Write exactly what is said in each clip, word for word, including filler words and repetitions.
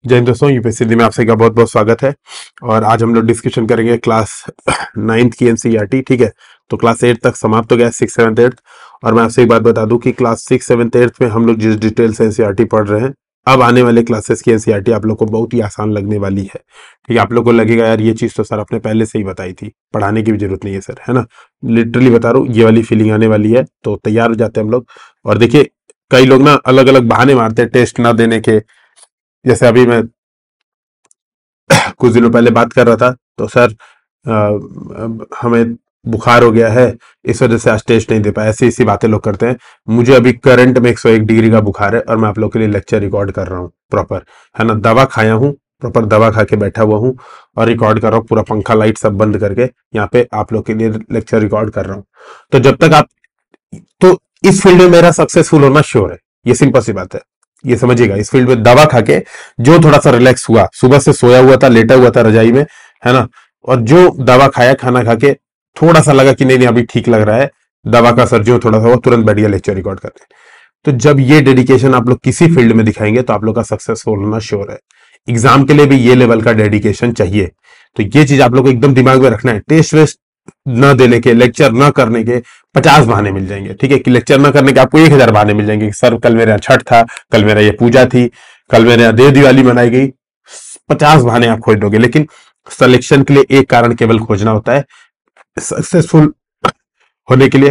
जय हिंद दोस्तों, यूपीएससी में आप सभी का बहुत बहुत स्वागत है। और आज हम लोग डिस्कशन करेंगे क्लास नाइन्थ की एनसीईआरटी। ठीक है, तो क्लास एट तक समाप्त हो गया, सिक्स सेवन्थ एट्थ। और मैं आपसे एक बात बता दूं कि क्लास सिक्स सेवन्थ एट्थ में हम लोग जिस डिटेल से एनसीईआरटी पढ़ रहे हैं, अब आने वाले क्लासेस की एनसीईआरटी आप लोग को बहुत ही आसान लगने वाली है। ठीक है, आप लोग को लगेगा यार ये चीज तो सर आपने पहले से ही बताई थी, पढ़ाने की भी जरूरत नहीं है सर, है ना। लिटरली बता रहा हूँ, ये वाली फीलिंग आने वाली है, तो तैयार हो जाते हैं हम लोग। और देखिए, कई लोग ना अलग अलग बहाने मारते हैं टेस्ट ना देने के। जैसे अभी मैं कुछ दिनों पहले बात कर रहा था, तो सर आ, हमें बुखार हो गया है, इस वजह से आज टेस्ट नहीं दे पाया। ऐसी ऐसी बातें लोग करते हैं। मुझे अभी करंट में एक सौ एक डिग्री का बुखार है और मैं आप लोग के लिए लेक्चर रिकॉर्ड कर रहा हूँ प्रॉपर, है ना। दवा खाया हूँ, प्रॉपर दवा खा के बैठा हुआ हूँ और रिकॉर्ड कर रहा हूँ, पूरा पंखा लाइट सब बंद करके यहाँ पे आप लोग के लिए लेक्चर रिकॉर्ड कर रहा हूँ। तो जब तक आप, तो इस फील्ड में मेरा सक्सेसफुल होना श्योर है, ये सिंपल सी बात है। ये समझिएगा, इस फील्ड में दवा खा के जो थोड़ा सा रिलैक्स हुआ, सुबह से सोया हुआ था, लेटा हुआ था रजाई में, है ना, और जो दवा खाया, खाना खा के थोड़ा सा लगा कि नहीं नहीं अभी ठीक लग रहा है, दवा का असर जो थोड़ा सा हुआ, तुरंत बैठ गया लेक्चर रिकॉर्ड करने। तो जब ये डेडिकेशन आप लोग किसी फील्ड में दिखाएंगे तो आप लोग का सक्सेसफुल होना श्योर है। एग्जाम के लिए भी ये लेवल का डेडिकेशन चाहिए। तो ये चीज आप लोग को एकदम दिमाग में रखना है। टेस्ट वेस्ट न देने के, लेक्चर न करने के पचास बहाने मिल जाएंगे। ठीक है, कि लेक्चर न करने के आपको एक हजार बहाने मिल जाएंगे। सर कल मेरे यहाँ छठ था, कल मेरा ये पूजा थी, कल मेरे यहाँ देव दिवाली मनाई गई। पचास बहाने आप खोज दोगे, लेकिन सिलेक्शन के लिए एक कारण केवल खोजना होता है। सक्सेसफुल होने के लिए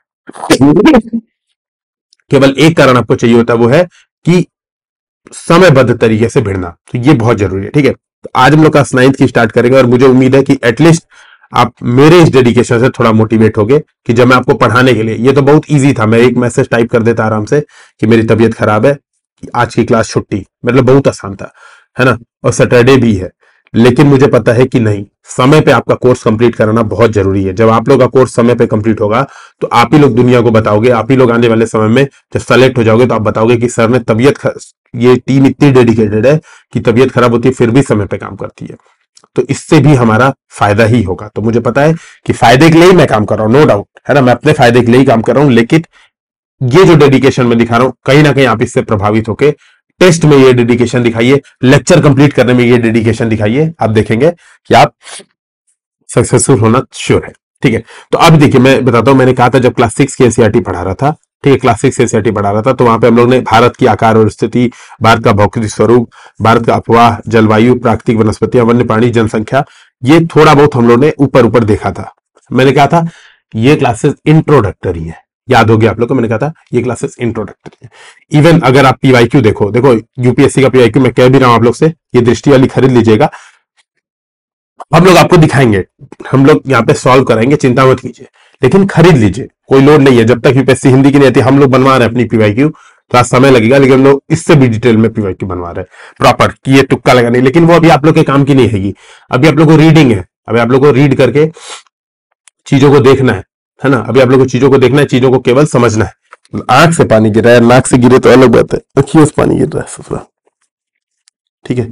केवल एक कारण आपको चाहिए होता है, वो है कि समयबद्ध तरीके से भिड़ना। तो ये बहुत जरूरी है। ठीक है, तो आज हम लोग क्लास नाइन्थ की स्टार्ट करेंगे और मुझे उम्मीद है कि एटलीस्ट आप मेरे इस डेडिकेशन से थोड़ा मोटिवेट होगे कि जब मैं आपको पढ़ाने के लिए, ये तो बहुत इजी था, मैं एक मैसेज टाइप कर देता आराम से कि मेरी तबीयत खराब है, आज की क्लास छुट्टी, मतलब बहुत आसान था, है ना। और सैटरडे भी है, लेकिन मुझे पता है कि नहीं, समय पे आपका कोर्स कंप्लीट कराना बहुत जरूरी है। जब आप लोग का कोर्स समय पे कंप्लीट होगा तो आप ही लोग दुनिया को बताओगे, आप ही लोग आने वाले समय में जब सेलेक्ट हो जाओगे तो आप बताओगे कि सर ने तबीयत ख... ये टीम इतनी डेडिकेटेड है कि तबीयत खराब होती है फिर भी समय पे काम करती है। तो इससे भी हमारा फायदा ही होगा। तो मुझे पता है कि फायदे के लिए ही मैं काम कर रहा हूं, नो डाउट, है ना। मैं अपने फायदे के लिए ही काम कर रहा हूं, लेकिन ये जो डेडिकेशन मैं दिखा रहा हूं, कहीं ना कहीं आप इससे प्रभावित होकर टेस्ट में ये डेडिकेशन दिखाइए, लेक्चर कंप्लीट करने में ये डेडिकेशन दिखाइए, आप देखेंगे कि आप सक्सेसफुल होना श्योर है। ठीक है, तो अब देखिए मैं बताता हूं, मैंने कहा था जब क्लास सिक्स की एनसीईआरटी पढ़ा रहा था, ठीक है, क्लास सिक्स एनसीईआरटी पढ़ा रहा था, तो वहां पे हम लोग ने भारत की आकार और स्थिति, भारत का भौगोलिक स्वरूप, भारत का अफवाह, जलवायु, प्राकृतिक वनस्पतियां, वन्य प्राणी, जनसंख्या, ये थोड़ा बहुत हम लोग ने ऊपर ऊपर देखा था। मैंने कहा था ये क्लासेस इंट्रोडक्टरी है, याद हो गया आप लोग को, मैंने कहा था ये क्लासेस इंट्रोडक्टरी है। इवन अगर आप पीवाईक्यू देखो, देखो यूपीएससी का पीवाईक्यू मैं कह भी रहा हूं आप लोग से, ये दृष्टि वाली खरीद लीजिएगा, हम लोग आपको दिखाएंगे, हम लोग यहाँ पे सॉल्व कराएंगे, चिंता मत कीजिए, लेकिन खरीद लीजिए, कोई लोड नहीं है। जब तक यूपीएससी हिंदी की नहीं आती, हम लोग बनवा रहे हैं अपनी पीवाईक्यू, तो आज समय लगेगा, लेकिन हम लोग इससे भी डिटेल में पीवाईक्यू बनवा रहे हैं प्रॉपर, कि ये तुक्का लगा नहीं, लेकिन वो अभी आप लोग के काम की नहीं है। अभी आप लोग को रीडिंग है, अभी आप लोग को रीड करके चीजों को देखना है, है ना। अभी आप लोग को चीजों को देखना है, चीजों को केवल समझना है। आंख से पानी गिर रहा है, नाक से गिरे तो अलग बात है, अखियों से पानी गिर रहा है ससुरा। ठीक है,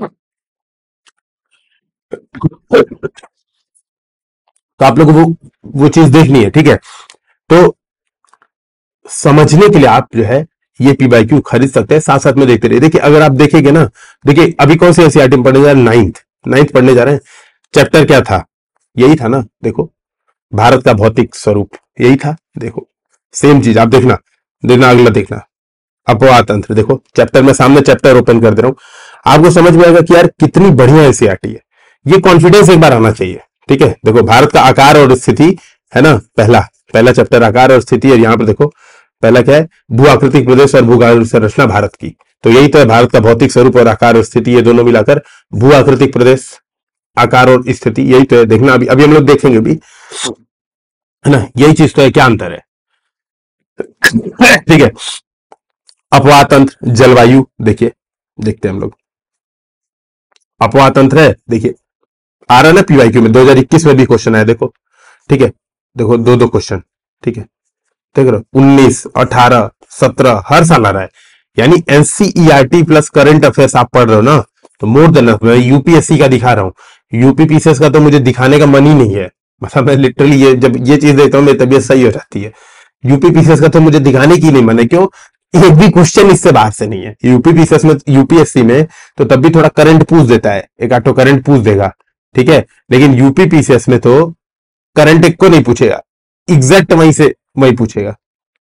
तो आप लोग को वो वो चीज देखनी है। ठीक है, तो समझने के लिए आप जो है ये पीवाईक्यू खरीद सकते हैं, साथ साथ में देखते रहिए। देखिए अगर आप देखेंगे ना, देखिए अभी कौन सी एनसीईआरटी में पढ़ने जा रहे हैं, नाइन्थ नाइन्थ पढ़ने जा रहे हैं। चैप्टर क्या था, यही था ना, देखो भारत का भौतिक स्वरूप, यही था। देखो सेम चीज आप देखना, देखना अगला देखना, अपवाह तंत्र, देखो चैप्टर में सामने चैप्टर ओपन कर दे रहा हूं, आपको समझ में आएगा कि यार कितनी बढ़िया एनसीईआरटी है। ये कॉन्फिडेंस एक बार आना चाहिए। ठीक है, देखो भारत का आकार और स्थिति, है ना, पहला पहला चैप्टर आकार और स्थिति, और यहां पर देखो पहला क्या है, भू आकृतिक प्रदेश और भूगोल संरचना भारत की। तो यही तो है, भारत का भौतिक स्वरूप और आकार और स्थिति, ये दोनों मिलाकर भू आकृतिक प्रदेश, आकार और स्थिति, यही तो है। देखना अभी अभी हम लोग देखेंगे भी, है ना, यही चीज तो है, क्या अंतर है। ठीक है, अपवाह तंत्र, जलवायु, देखिए देखते हैं हम लोग, अपवाह तंत्र है, देखिए आ रहा है ना पीवाईक्यू में, दो हज़ार इक्कीस में भी क्वेश्चन आया, देखो। ठीक है, देखो दो दो क्वेश्चन, ठीक है, देख रहे हो, उन्नीस, अठारह, सत्रह, हर साल आ रहा है। यानी एनसीईआरटी प्लस करंट अफेयर्स आप पढ़ रहे हो ना, तो मोर देन, मैं यूपीएससी का दिखा रहा हूं, यूपीपीसीएस का तो मुझे दिखाने का मन ही नहीं है। मतलब मैं लिटरली ये जब ये चीज देखता हूँ मेरी तबीयत सही हो जाती है। यूपीपीसीएस का तो मुझे दिखाने की नहीं मन है, क्यों, एक भी क्वेश्चन इससे बाहर से नहीं है। यूपीपीसीएस में, यूपीएससी में तो तब भी थोड़ा करंट पूछ देता है, एक आटो करंट पूछ देगा, ठीक है, लेकिन यूपीपीसीएस में तो करंट एक को नहीं पूछेगा, एग्जैक्ट वहीं से वहीं पूछेगा।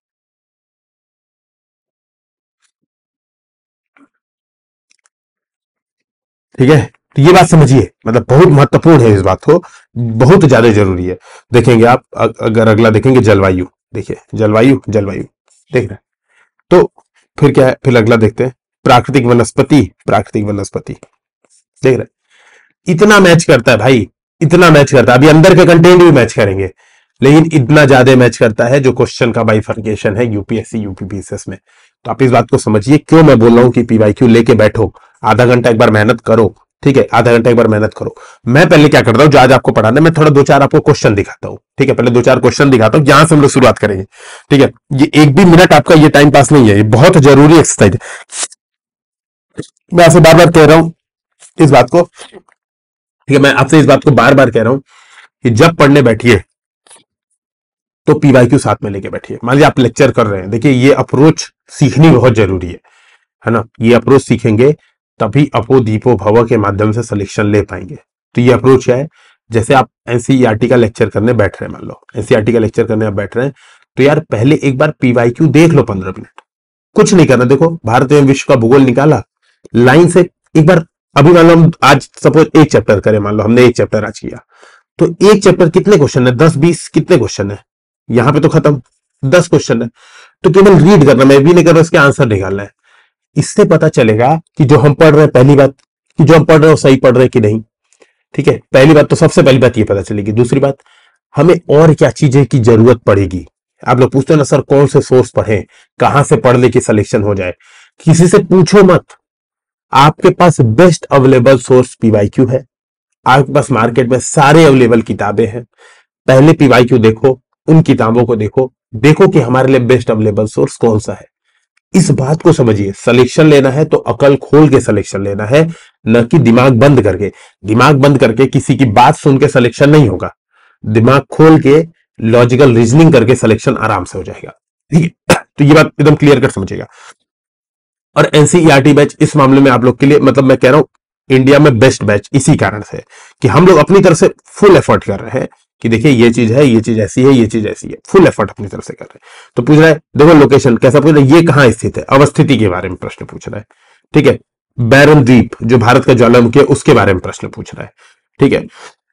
ठीक है, तो ये बात समझिए, मतलब बहुत महत्वपूर्ण है इस बात को, बहुत ज्यादा जरूरी है। देखेंगे आप, अगर अगला देखेंगे जलवायु, देखिए जलवायु, जलवायु देख रहे हैं, तो फिर क्या है, फिर अगला देखते हैं प्राकृतिक वनस्पति, प्राकृतिक वनस्पति देख रहे हैं। इतना मैच करता है भाई, इतना मैच करता है, अभी अंदर के कंटेंट भी मैच करेंगे, लेकिन इतना ज्यादा मैच करता है जो क्वेश्चन का बाइफर्केशन है यूपीएससी यूपीपीसीएस में। तो आप इस बात को समझिए, क्यों मैं बोल रहा हूं कि पीवाईक्यू लेके बैठो, आधा घंटा एक बार मेहनत करो, ठीक है, आधा घंटा एक बार मेहनत करो। मैं पहले क्या करता हूं, जो आज आपको पढ़ाना है, मैं थोड़ा दो चार आपको क्वेश्चन दिखाता हूं, ठीक है, पहले दो चार क्वेश्चन दिखाता हूं, यहां से हम लोग शुरुआत करेंगे, ठीक है। ये एक भी मिनट आपका ये टाइम पास नहीं है, ये बहुत जरूरी एक्सरसाइज है। मैं आपसे बार बार कह रहा हूं इस बात को, ठीक है, मैं आपसे इस बात को बार बार कह रहा हूं कि जब पढ़ने बैठिए तो पीवाईक्यू साथ में लेके बैठिए। मान लीजिए आप लेक्चर कर रहे हैं, देखिए ये अप्रोच सीखनी बहुत जरूरी है है ना, ये अप्रोच सीखेंगे तभी अपो दीपो भव के माध्यम से सिलेक्शन ले पाएंगे। तो ये अप्रोच क्या है, जैसे आप एनसीईआरटी का लेक्चर करने बैठ रहे हैं, मान लो एनसीईआरटी का लेक्चर करने आप बैठ रहे हैं, तो यार पहले एक बार पीवाईक्यू देख लो पंद्रह मिनट, कुछ नहीं करना, देखो भारत एवं विश्व का भूगोल निकाला लाइन से एक बार। अभी मान लो हम आज सपोज एक चैप्टर करें, मान लो हमने एक चैप्टर आज किया, तो एक चैप्टर कितने क्वेश्चन है, दस बीस कितने क्वेश्चन है, यहां पे तो खत्म, दस क्वेश्चन है, तो केवल रीड करना, मैं भी नहीं कर रहा, इसके आंसर निकालना है। इससे पता चलेगा कि जो हम पढ़ रहे हैं, पहली बात कि जो हम पढ़ रहे हैं वो सही पढ़ रहे हैं कि नहीं, ठीक है, पहली बात तो सबसे पहली बात ये पता चलेगी। दूसरी बात, हमें और क्या चीजें की जरूरत पड़ेगी। आप लोग पूछते हैं ना सर कौन से सोर्स पढ़ें, कहां से पढ़ने की सिलेक्शन हो जाए, किसी से पूछो मत, आपके पास बेस्ट अवेलेबल सोर्स पीवाईक्यू है, आपके पास मार्केट में सारे अवेलेबल किताबें हैं, पहले पीवाईक्यू देखो, उन किताबों को देखो, देखो कि हमारे लिए बेस्ट अवेलेबल सोर्स कौन सा है। इस बात को समझिए, सिलेक्शन लेना है तो अकल खोल के सिलेक्शन लेना है, न कि दिमाग बंद करके। दिमाग बंद करके किसी की बात सुन के सिलेक्शन नहीं होगा, दिमाग खोल के लॉजिकल रीजनिंग करके सिलेक्शन आराम से हो जाएगा, ठीक है। तो ये बात एकदम क्लियर कर समझिएगा। और एनसीईआरटी बैच इस मामले में आप लोग के लिए, मतलब मैं कह रहा हूं इंडिया में बेस्ट बैच इसी कारण से कि हम लोग अपनी तरफ से फुल एफर्ट कर रहे हैं कि देखिए ये चीज है, ये चीज ऐसी है, ये चीज ऐसी है, फुल एफर्ट अपनी तरफ से कर रहे हैं। तो पूछ रहा है, देखो लोकेशन कैसा पूछ रहा है, ये कहां स्थित है, अवस्थिति के बारे में प्रश्न पूछ रहा है, ठीक है। बैरन द्वीप जो भारत का ज्वालामुखी है उसके बारे में प्रश्न पूछ रहा है, ठीक है।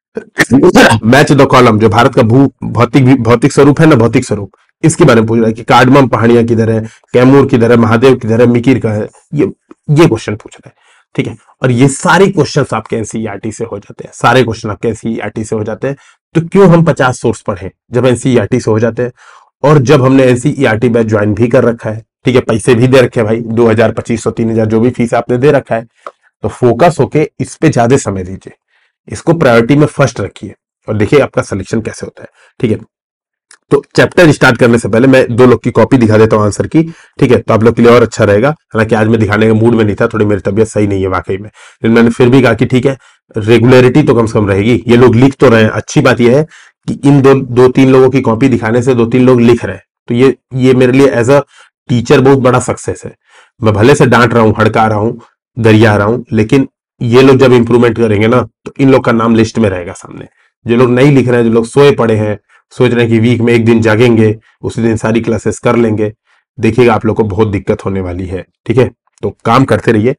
मैच द कॉलम जो भारत का भू भौतिक भौतिक स्वरूप है ना, भौतिक स्वरूप, इसके बारे में पूछ रहा है कि कार्डमम पहाड़ियां किधर है, कैमूर किधर है, महादेव किधर है, मिकिर का है, ये ये क्वेश्चन पूछ रहा है, ठीक है। और ये सारे क्वेश्चंस आपके एनसीईआरटी से हो जाते हैं, सारे क्वेश्चन आपके एनसीईआरटी से हो जाते हैं। तो क्यों हम पचास सोर्स पढ़ें जब एनसीईआरटी से हो जाते हैं, और जब हमने एनसीईआरटी बैच ज्वाइन भी कर रखा है, ठीक है, पैसे भी दे रखे हैं भाई, दो हजार पच्चीस सौ तीन हजार जो भी फीस आपने दे रखा है, तो फोकस होके इस पे ज्यादा समय दीजिए, इसको प्रायोरिटी में फर्स्ट रखिए और देखिए आपका सिलेक्शन कैसे होता है, ठीक है। तो चैप्टर स्टार्ट करने से पहले मैं दो लोग की कॉपी दिखा देता हूं आंसर की, ठीक है, तो आप लोग के लिए और अच्छा रहेगा। हालांकि आज मैं दिखाने के मूड में नहीं था, थोड़ी मेरी तबीयत सही नहीं है वाकई में, लेकिन मैंने फिर भी कहा कि ठीक है रेगुलरिटी तो कम से कम रहेगी। ये लोग लिख तो रहे हैं, अच्छी बात यह है कि इन दो दो तीन लोगों की कॉपी दिखाने से दो तीन लोग लिख रहे हैं, तो ये ये मेरे लिए एज अ टीचर बहुत बड़ा सक्सेस है। मैं भले से डांट रहा हूं, हड़का रहा हूं, गरिया रहा हूं, लेकिन ये लोग जब इंप्रूवमेंट करेंगे ना तो इन लोग का नाम लिस्ट में रहेगा सामने। जो लोग नहीं लिख रहे हैं, जो लोग सोए पड़े हैं, सोच रहे हैं कि वीक में एक दिन जागेंगे, उसी दिन सारी क्लासेस कर लेंगे, देखिएगा आप लोग को बहुत दिक्कत होने वाली है, ठीक है। तो काम करते रहिए।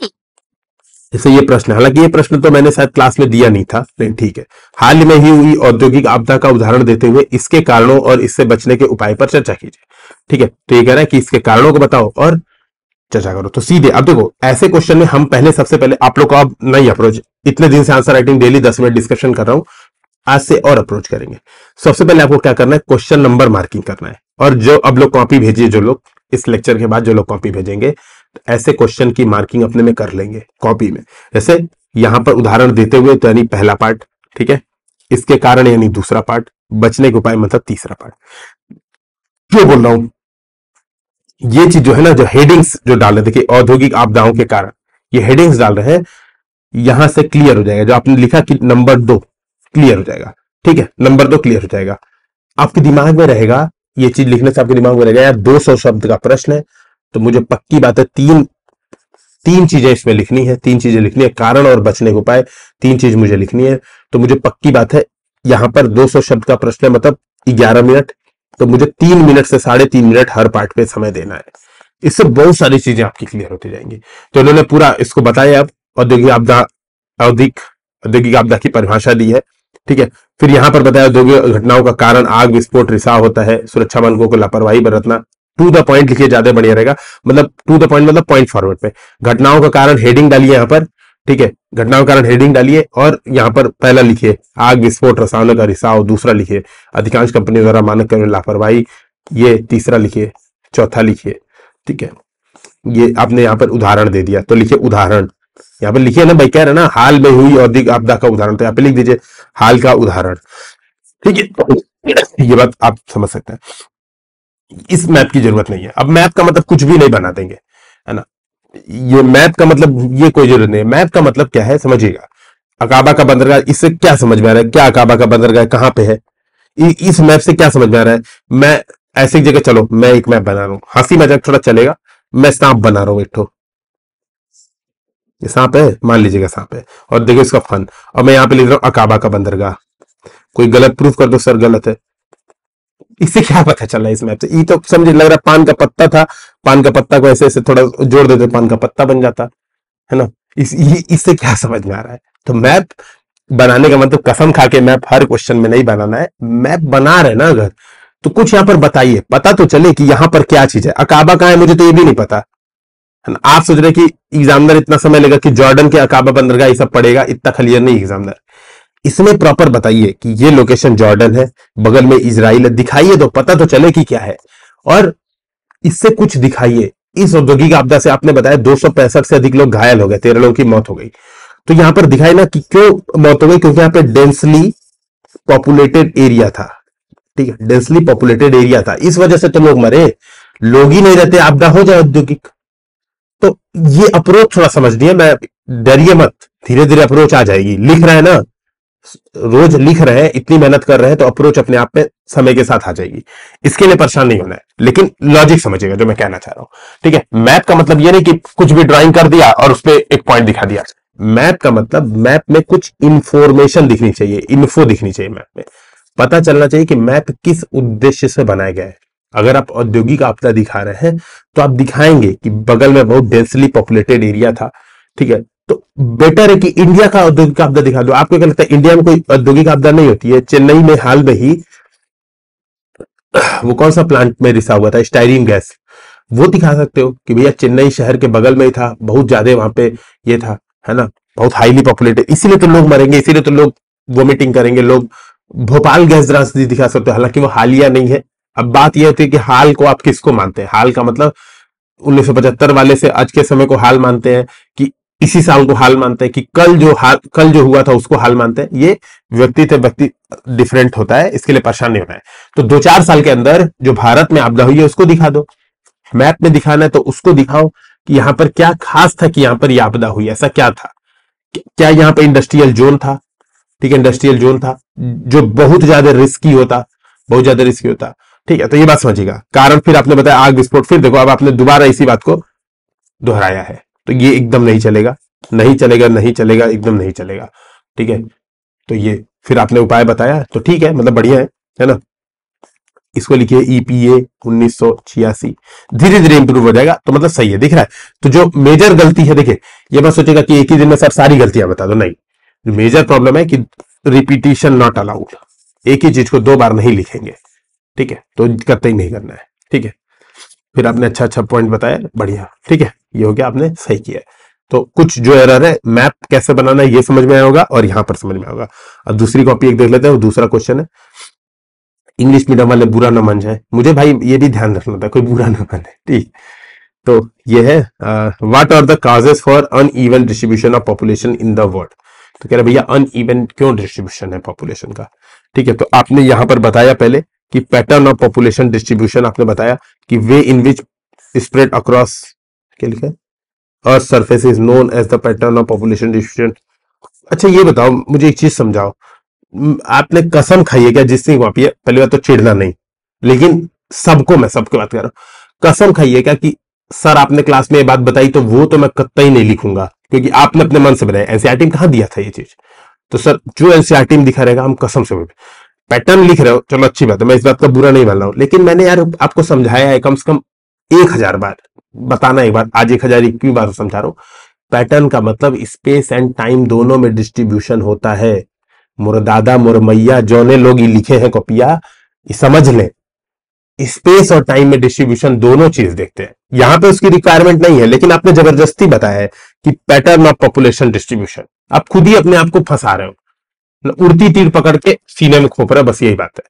जैसे ये प्रश्न, हालांकि ये प्रश्न तो मैंने शायद क्लास में दिया नहीं था, लेकिन ठीक है। हाल में ही हुई औद्योगिक आपदा का उदाहरण देते हुए इसके कारणों और इससे बचने के उपाय पर चर्चा कीजिए, ठीक है। तो ये कह रहा है कि इसके कारणों को बताओ और चर्चा करो। तो सीधे अब देखो ऐसे क्वेश्चन में हम पहले सबसे पहले आप लोग को अब नई अप्रोच, इतने दिन से आंसर राइटिंग डेली दस मिनट डिस्कशन कर रहा हूं, आज से और अप्रोच करेंगे। सबसे पहले आपको क्या करना है, क्वेश्चन नंबर मार्किंग करना है। और जो अब लोग कॉपी भेजिए, जो लोग इस लेक्चर के बाद जो लोग कॉपी भेजेंगे, तो ऐसे क्वेश्चन की मार्किंग अपने में कर लेंगे कॉपी में। जैसे यहां पर उदाहरण देते हुए तो यानी पहला पार्ट, ठीक है, इसके कारण यानी दूसरा पार्ट, बचने के उपाय मतलब तीसरा पार्ट। क्यों बोल रहा हूं, ये चीज जो है ना, जो हेडिंग्स जो डाल रहे, देखिए औद्योगिक आपदाओं के कारण ये हेडिंग्स डाल रहे हैं, यहां से क्लियर हो जाएगा। जो आपने लिखा कि नंबर दो क्लियर हो जाएगा, ठीक है, नंबर दो क्लियर हो जाएगा, आपके दिमाग में रहेगा। ये चीज लिखने से आपके दिमाग में रहेगा यार दो सौ शब्द का प्रश्न है, तो मुझे पक्की बात है तीन तीन चीजें इसमें लिखनी है, तीन चीजें लिखनी है, कारण और बचने के उपाय, तीन चीज मुझे लिखनी है। तो मुझे पक्की बात है यहां पर दो सौ शब्द का प्रश्न है, मतलब ग्यारह मिनट, तो मुझे तीन मिनट से साढ़े तीन मिनट हर पार्ट पे समय देना है। इससे बहुत सारी चीजें आपकी क्लियर होती जाएंगी। तो इन्होंने पूरा इसको बताया। अब औद्योगिक आपदा, औद्योगिक औद्योगिक आपदा की परिभाषा दी है, ठीक है। फिर यहां पर बताया औद्योगिक घटनाओं का कारण आग, विस्फोट, रिसाव होता है, सुरक्षा मानकों को लापरवाही बरतना। टू द पॉइंट लिखिए, ज्यादा बढ़िया रहेगा, मतलब टू द पॉइंट मतलब पॉइंट फॉरवर्ड पे। घटनाओं का कारण हेडिंग डालिए यहां पर, ठीक है, घटनाओं का कारण हेडिंग डालिए और यहां पर पहला लिखिए आग, विस्फोट, रसायनों का रिसाव, दूसरा लिखिए अधिकांश कंपनियों द्वारा मानक कर्म लापरवाही, ये तीसरा लिखिए, चौथा लिखिए, ठीक है। ये आपने यहां पर उदाहरण दे दिया तो लिखिए उदाहरण, यहां पर लिखिए ना भाई, कह रहे ना हाल में हुई औद्योगिक आपदा का उदाहरण, तो यहां पर लिख दीजिए हाल का उदाहरण, ठीक है। ये बात आप समझ सकते हैं। इस मैप की जरूरत नहीं है। अब मैप का मतलब कुछ भी नहीं बना देंगे, है ना। ये मैप का मतलब ये कोई जरूरत नहीं है। मैप का मतलब क्या है समझिएगा। अकाबा का बंदरगाह, इससे क्या समझ में आ रहा है, क्या अकाबा का बंदरगाह कहां पे है, इस मैप से क्या समझ में आ रहा है। मैं ऐसी जगह, चलो मैं एक मैप बना रहा हूं, हंसी मजाक थोड़ा चलेगा, मैं सांप बना रहा हूं एक ठो, ये सांप है मान लीजिएगा, सांप है, और देखो इसका फन, और मैं यहां पे लिख रहा हूं अकाबा का बंदरगाह। कोई गलत प्रूफ कर दो सर गलत है, इससे क्या पता चला इस मैप से। ये तो समझ लग रहा है पान का पत्ता था, पान का पत्ता को ऐसे ऐसे थोड़ा जोड़ देते पान का पत्ता बन जाता है ना। इस इससे क्या समझ में आ रहा है। तो मैप बनाने का मतलब कसम खा के मैप हर क्वेश्चन में नहीं बनाना है। मैप बना रहे ना अगर, तो कुछ यहां पर बताइए, पता तो चले कि यहां पर क्या चीज है। अकाबा कहां है मुझे तो ये भी नहीं पता, है ना। आप सोच रहे कि एग्जामिनर इतना समय लेगा कि जॉर्डन के अकाबा बंदरगाह ये सब पड़ेगा, इतना क्लियर नहीं एग्जामिनर। इसमें प्रॉपर बताइए कि ये लोकेशन जॉर्डन है, बगल में इजराइल है, दिखाइए तो पता तो चले कि क्या है। और इससे कुछ दिखाइए। इस औद्योगिक आपदा से आपने बताया दो सौ पैंसठ से अधिक लोग घायल हो गए, तेरह लोगों की मौत हो गई। तो यहां पर दिखाई ना कि क्यों मौत हो गई, क्योंकि यहां पर डेंसली पॉपुलेटेड एरिया था, ठीक है, डेंसली पॉपुलेटेड एरिया था, इस वजह से तो लोग मरे। लोग ही नहीं रहते, आपदा हो जाए औद्योगिक। तो ये अप्रोच थोड़ा समझिए, मैं डरिए मत, धीरे धीरे अप्रोच आ जाएगी। लिख रहे हैं ना, रोज लिख रहे हैं, इतनी मेहनत कर रहे हैं, तो अप्रोच अपने आप में समय के साथ आ जाएगी। इसके लिए परेशान नहीं होना है, लेकिन लॉजिक समझिएगा जो मैं कहना चाह रहा हूं, ठीक है। मैप का मतलब ये नहीं कि कुछ भी ड्राइंग कर दिया और उस पर एक पॉइंट दिखा दिया। मैप का मतलब मैप में कुछ इंफॉर्मेशन दिखनी चाहिए, इन्फो दिखनी चाहिए, मैप में पता चलना चाहिए कि मैप किस उद्देश्य से बनाया गया है। अगर आप औद्योगिक आपदा दिखा रहे हैं तो आप दिखाएंगे कि बगल में बहुत डेंसली पॉपुलेटेड एरिया था, ठीक है। तो बेटर है कि इंडिया का औद्योगिक आपदा दिखा दो। आपको क्या लगता है इंडिया में कोई औद्योगिक आपदा नहीं होती है। चेन्नई में हाल में ही वो कौन सा प्लांट में रिसा हुआ था, स्टाइरिन गैस, वो दिखा सकते हो कि भैया चेन्नई शहर के बगल में ही था, बहुत ज्यादा वहां पे ये था, है ना, बहुत हाईली पॉपुलेटेड, इसीलिए तो लोग मरेंगे, इसीलिए तो लोग वोमिटिंग करेंगे। लोग भोपाल गैस त्रासदी दिखा सकते हो, हालांकि वो हालिया नहीं है। अब बात यह होती है कि हाल को आप किसको मानते हैं। हाल का मतलब उन्नीस सौ पचहत्तर वाले से आज के समय को हाल मानते हैं, कि इसी साल को हाल मानते हैं, कि कल जो हाल कल जो हुआ था उसको हाल मानते हैं। ये व्यक्ति से व्यक्ति डिफरेंट होता है, इसके लिए परेशान नहीं होना है। तो दो चार साल के अंदर जो भारत में आपदा हुई है उसको दिखा दो। मैप में दिखाना है तो उसको दिखाओ कि यहां पर क्या खास था कि यहां पर यह आपदा हुई, ऐसा क्या था। क्या यहां पर इंडस्ट्रियल जोन था, ठीक है, इंडस्ट्रियल जोन था जो बहुत ज्यादा रिस्की होता, बहुत ज्यादा रिस्की होता, ठीक है। तो ये बात समझिएगा। कारण फिर आपने बताया आग, विस्फोट, फिर देखो अब आपने दोबारा इसी बात को दोहराया है, तो ये एकदम नहीं चलेगा, नहीं चलेगा, नहीं चलेगा, एकदम नहीं चलेगा, ठीक है। तो ये फिर आपने उपाय बताया तो ठीक है, मतलब बढ़िया है है ना। इसको लिखिए ईपीए उन्नीस सौ छियासी, धीरे धीरे इंप्रूव हो जाएगा, तो मतलब सही है, दिख रहा है। तो जो मेजर गलती है, देखिए ये मत सोचेगा कि एक ही दिन में सर सारी गलतियां बता दो, नहीं। मेजर प्रॉब्लम है कि रिपीटिशन नॉट अलाउड, एक ही चीज को दो बार नहीं लिखेंगे, ठीक है, तो करते ही नहीं करना है, ठीक है। फिर आपने अच्छा अच्छा पॉइंट बताया, बढ़िया, ठीक है, ये हो गया, आपने सही किया है। तो कुछ जो एरर है, मैप कैसे बनाना है ये समझ में आया होगा और यहां पर समझ में होगा। अब दूसरी कॉपी एक देख लेते हैं, दूसरा क्वेश्चन है, इंग्लिश मीडियम वाले बुरा ना मान जाए, मुझे भाई ये भी ध्यान रखना था, कोई बुरा ना माने, ठीक। तो ये है what are the causes for uneven distribution of population in the world. तो कह रहे भैया अनइवन क्यों डिस्ट्रीब्यूशन है पॉपुलेशन का, ठीक है। तो आपने यहां पर बताया पहले कि पैटर्न ऑफ पॉपुलेशन डिस्ट्रीब्यूशन, आपने बताया कि वे इन विच स्प्रेड अक्रॉस, क्या लिखा है, earth surface is known as the pattern of population distribution. अच्छा ये बताओ, मुझे एक चीज समझाओ, आपने कसम खाई है क्या, जिस सिंह कॉपी है, पहली बात तो चिढ़ना नहीं, लेकिन सबको, मैं सबको बात कर रहा हूं, कसम खाइए क्या कि सर आपने क्लास में ये बात बताई तो वो तो मैं कतई नहीं लिखूंगा, क्योंकि आपने अपने मन से बनाया। एनसीईआरटी में कहां दिया था ये चीज? तो सर जो एनसीईआरटी में दिखा रहेगा हम कसम से पैटर्न लिख रहे हो, चलो अच्छी बात है, मैं इस बात का बुरा नहीं मान रहा हूं, लेकिन मैंने यार आपको समझाया है कम से कम एक हजार बार, बताना एक बार, आज एक हजार इक्कीस बार समझा रहा हूं। पैटर्न का मतलब स्पेस एंड टाइम दोनों में डिस्ट्रीब्यूशन होता है। मोर दादा मोर मैया जो ने लोग ये लिखे हैं कॉपिया, ये समझ लें, स्पेस और टाइम में डिस्ट्रीब्यूशन दोनों चीज देखते हैं। यहां पे उसकी रिक्वायरमेंट नहीं है, लेकिन आपने जबरदस्ती बताया है कि पैटर्न ऑफ पॉपुलेशन डिस्ट्रीब्यूशन, आप खुद ही अपने आप को फंसा रहे हो, उड़ती तीर पकड़ के सीने में खोप रहा है, बस यही बात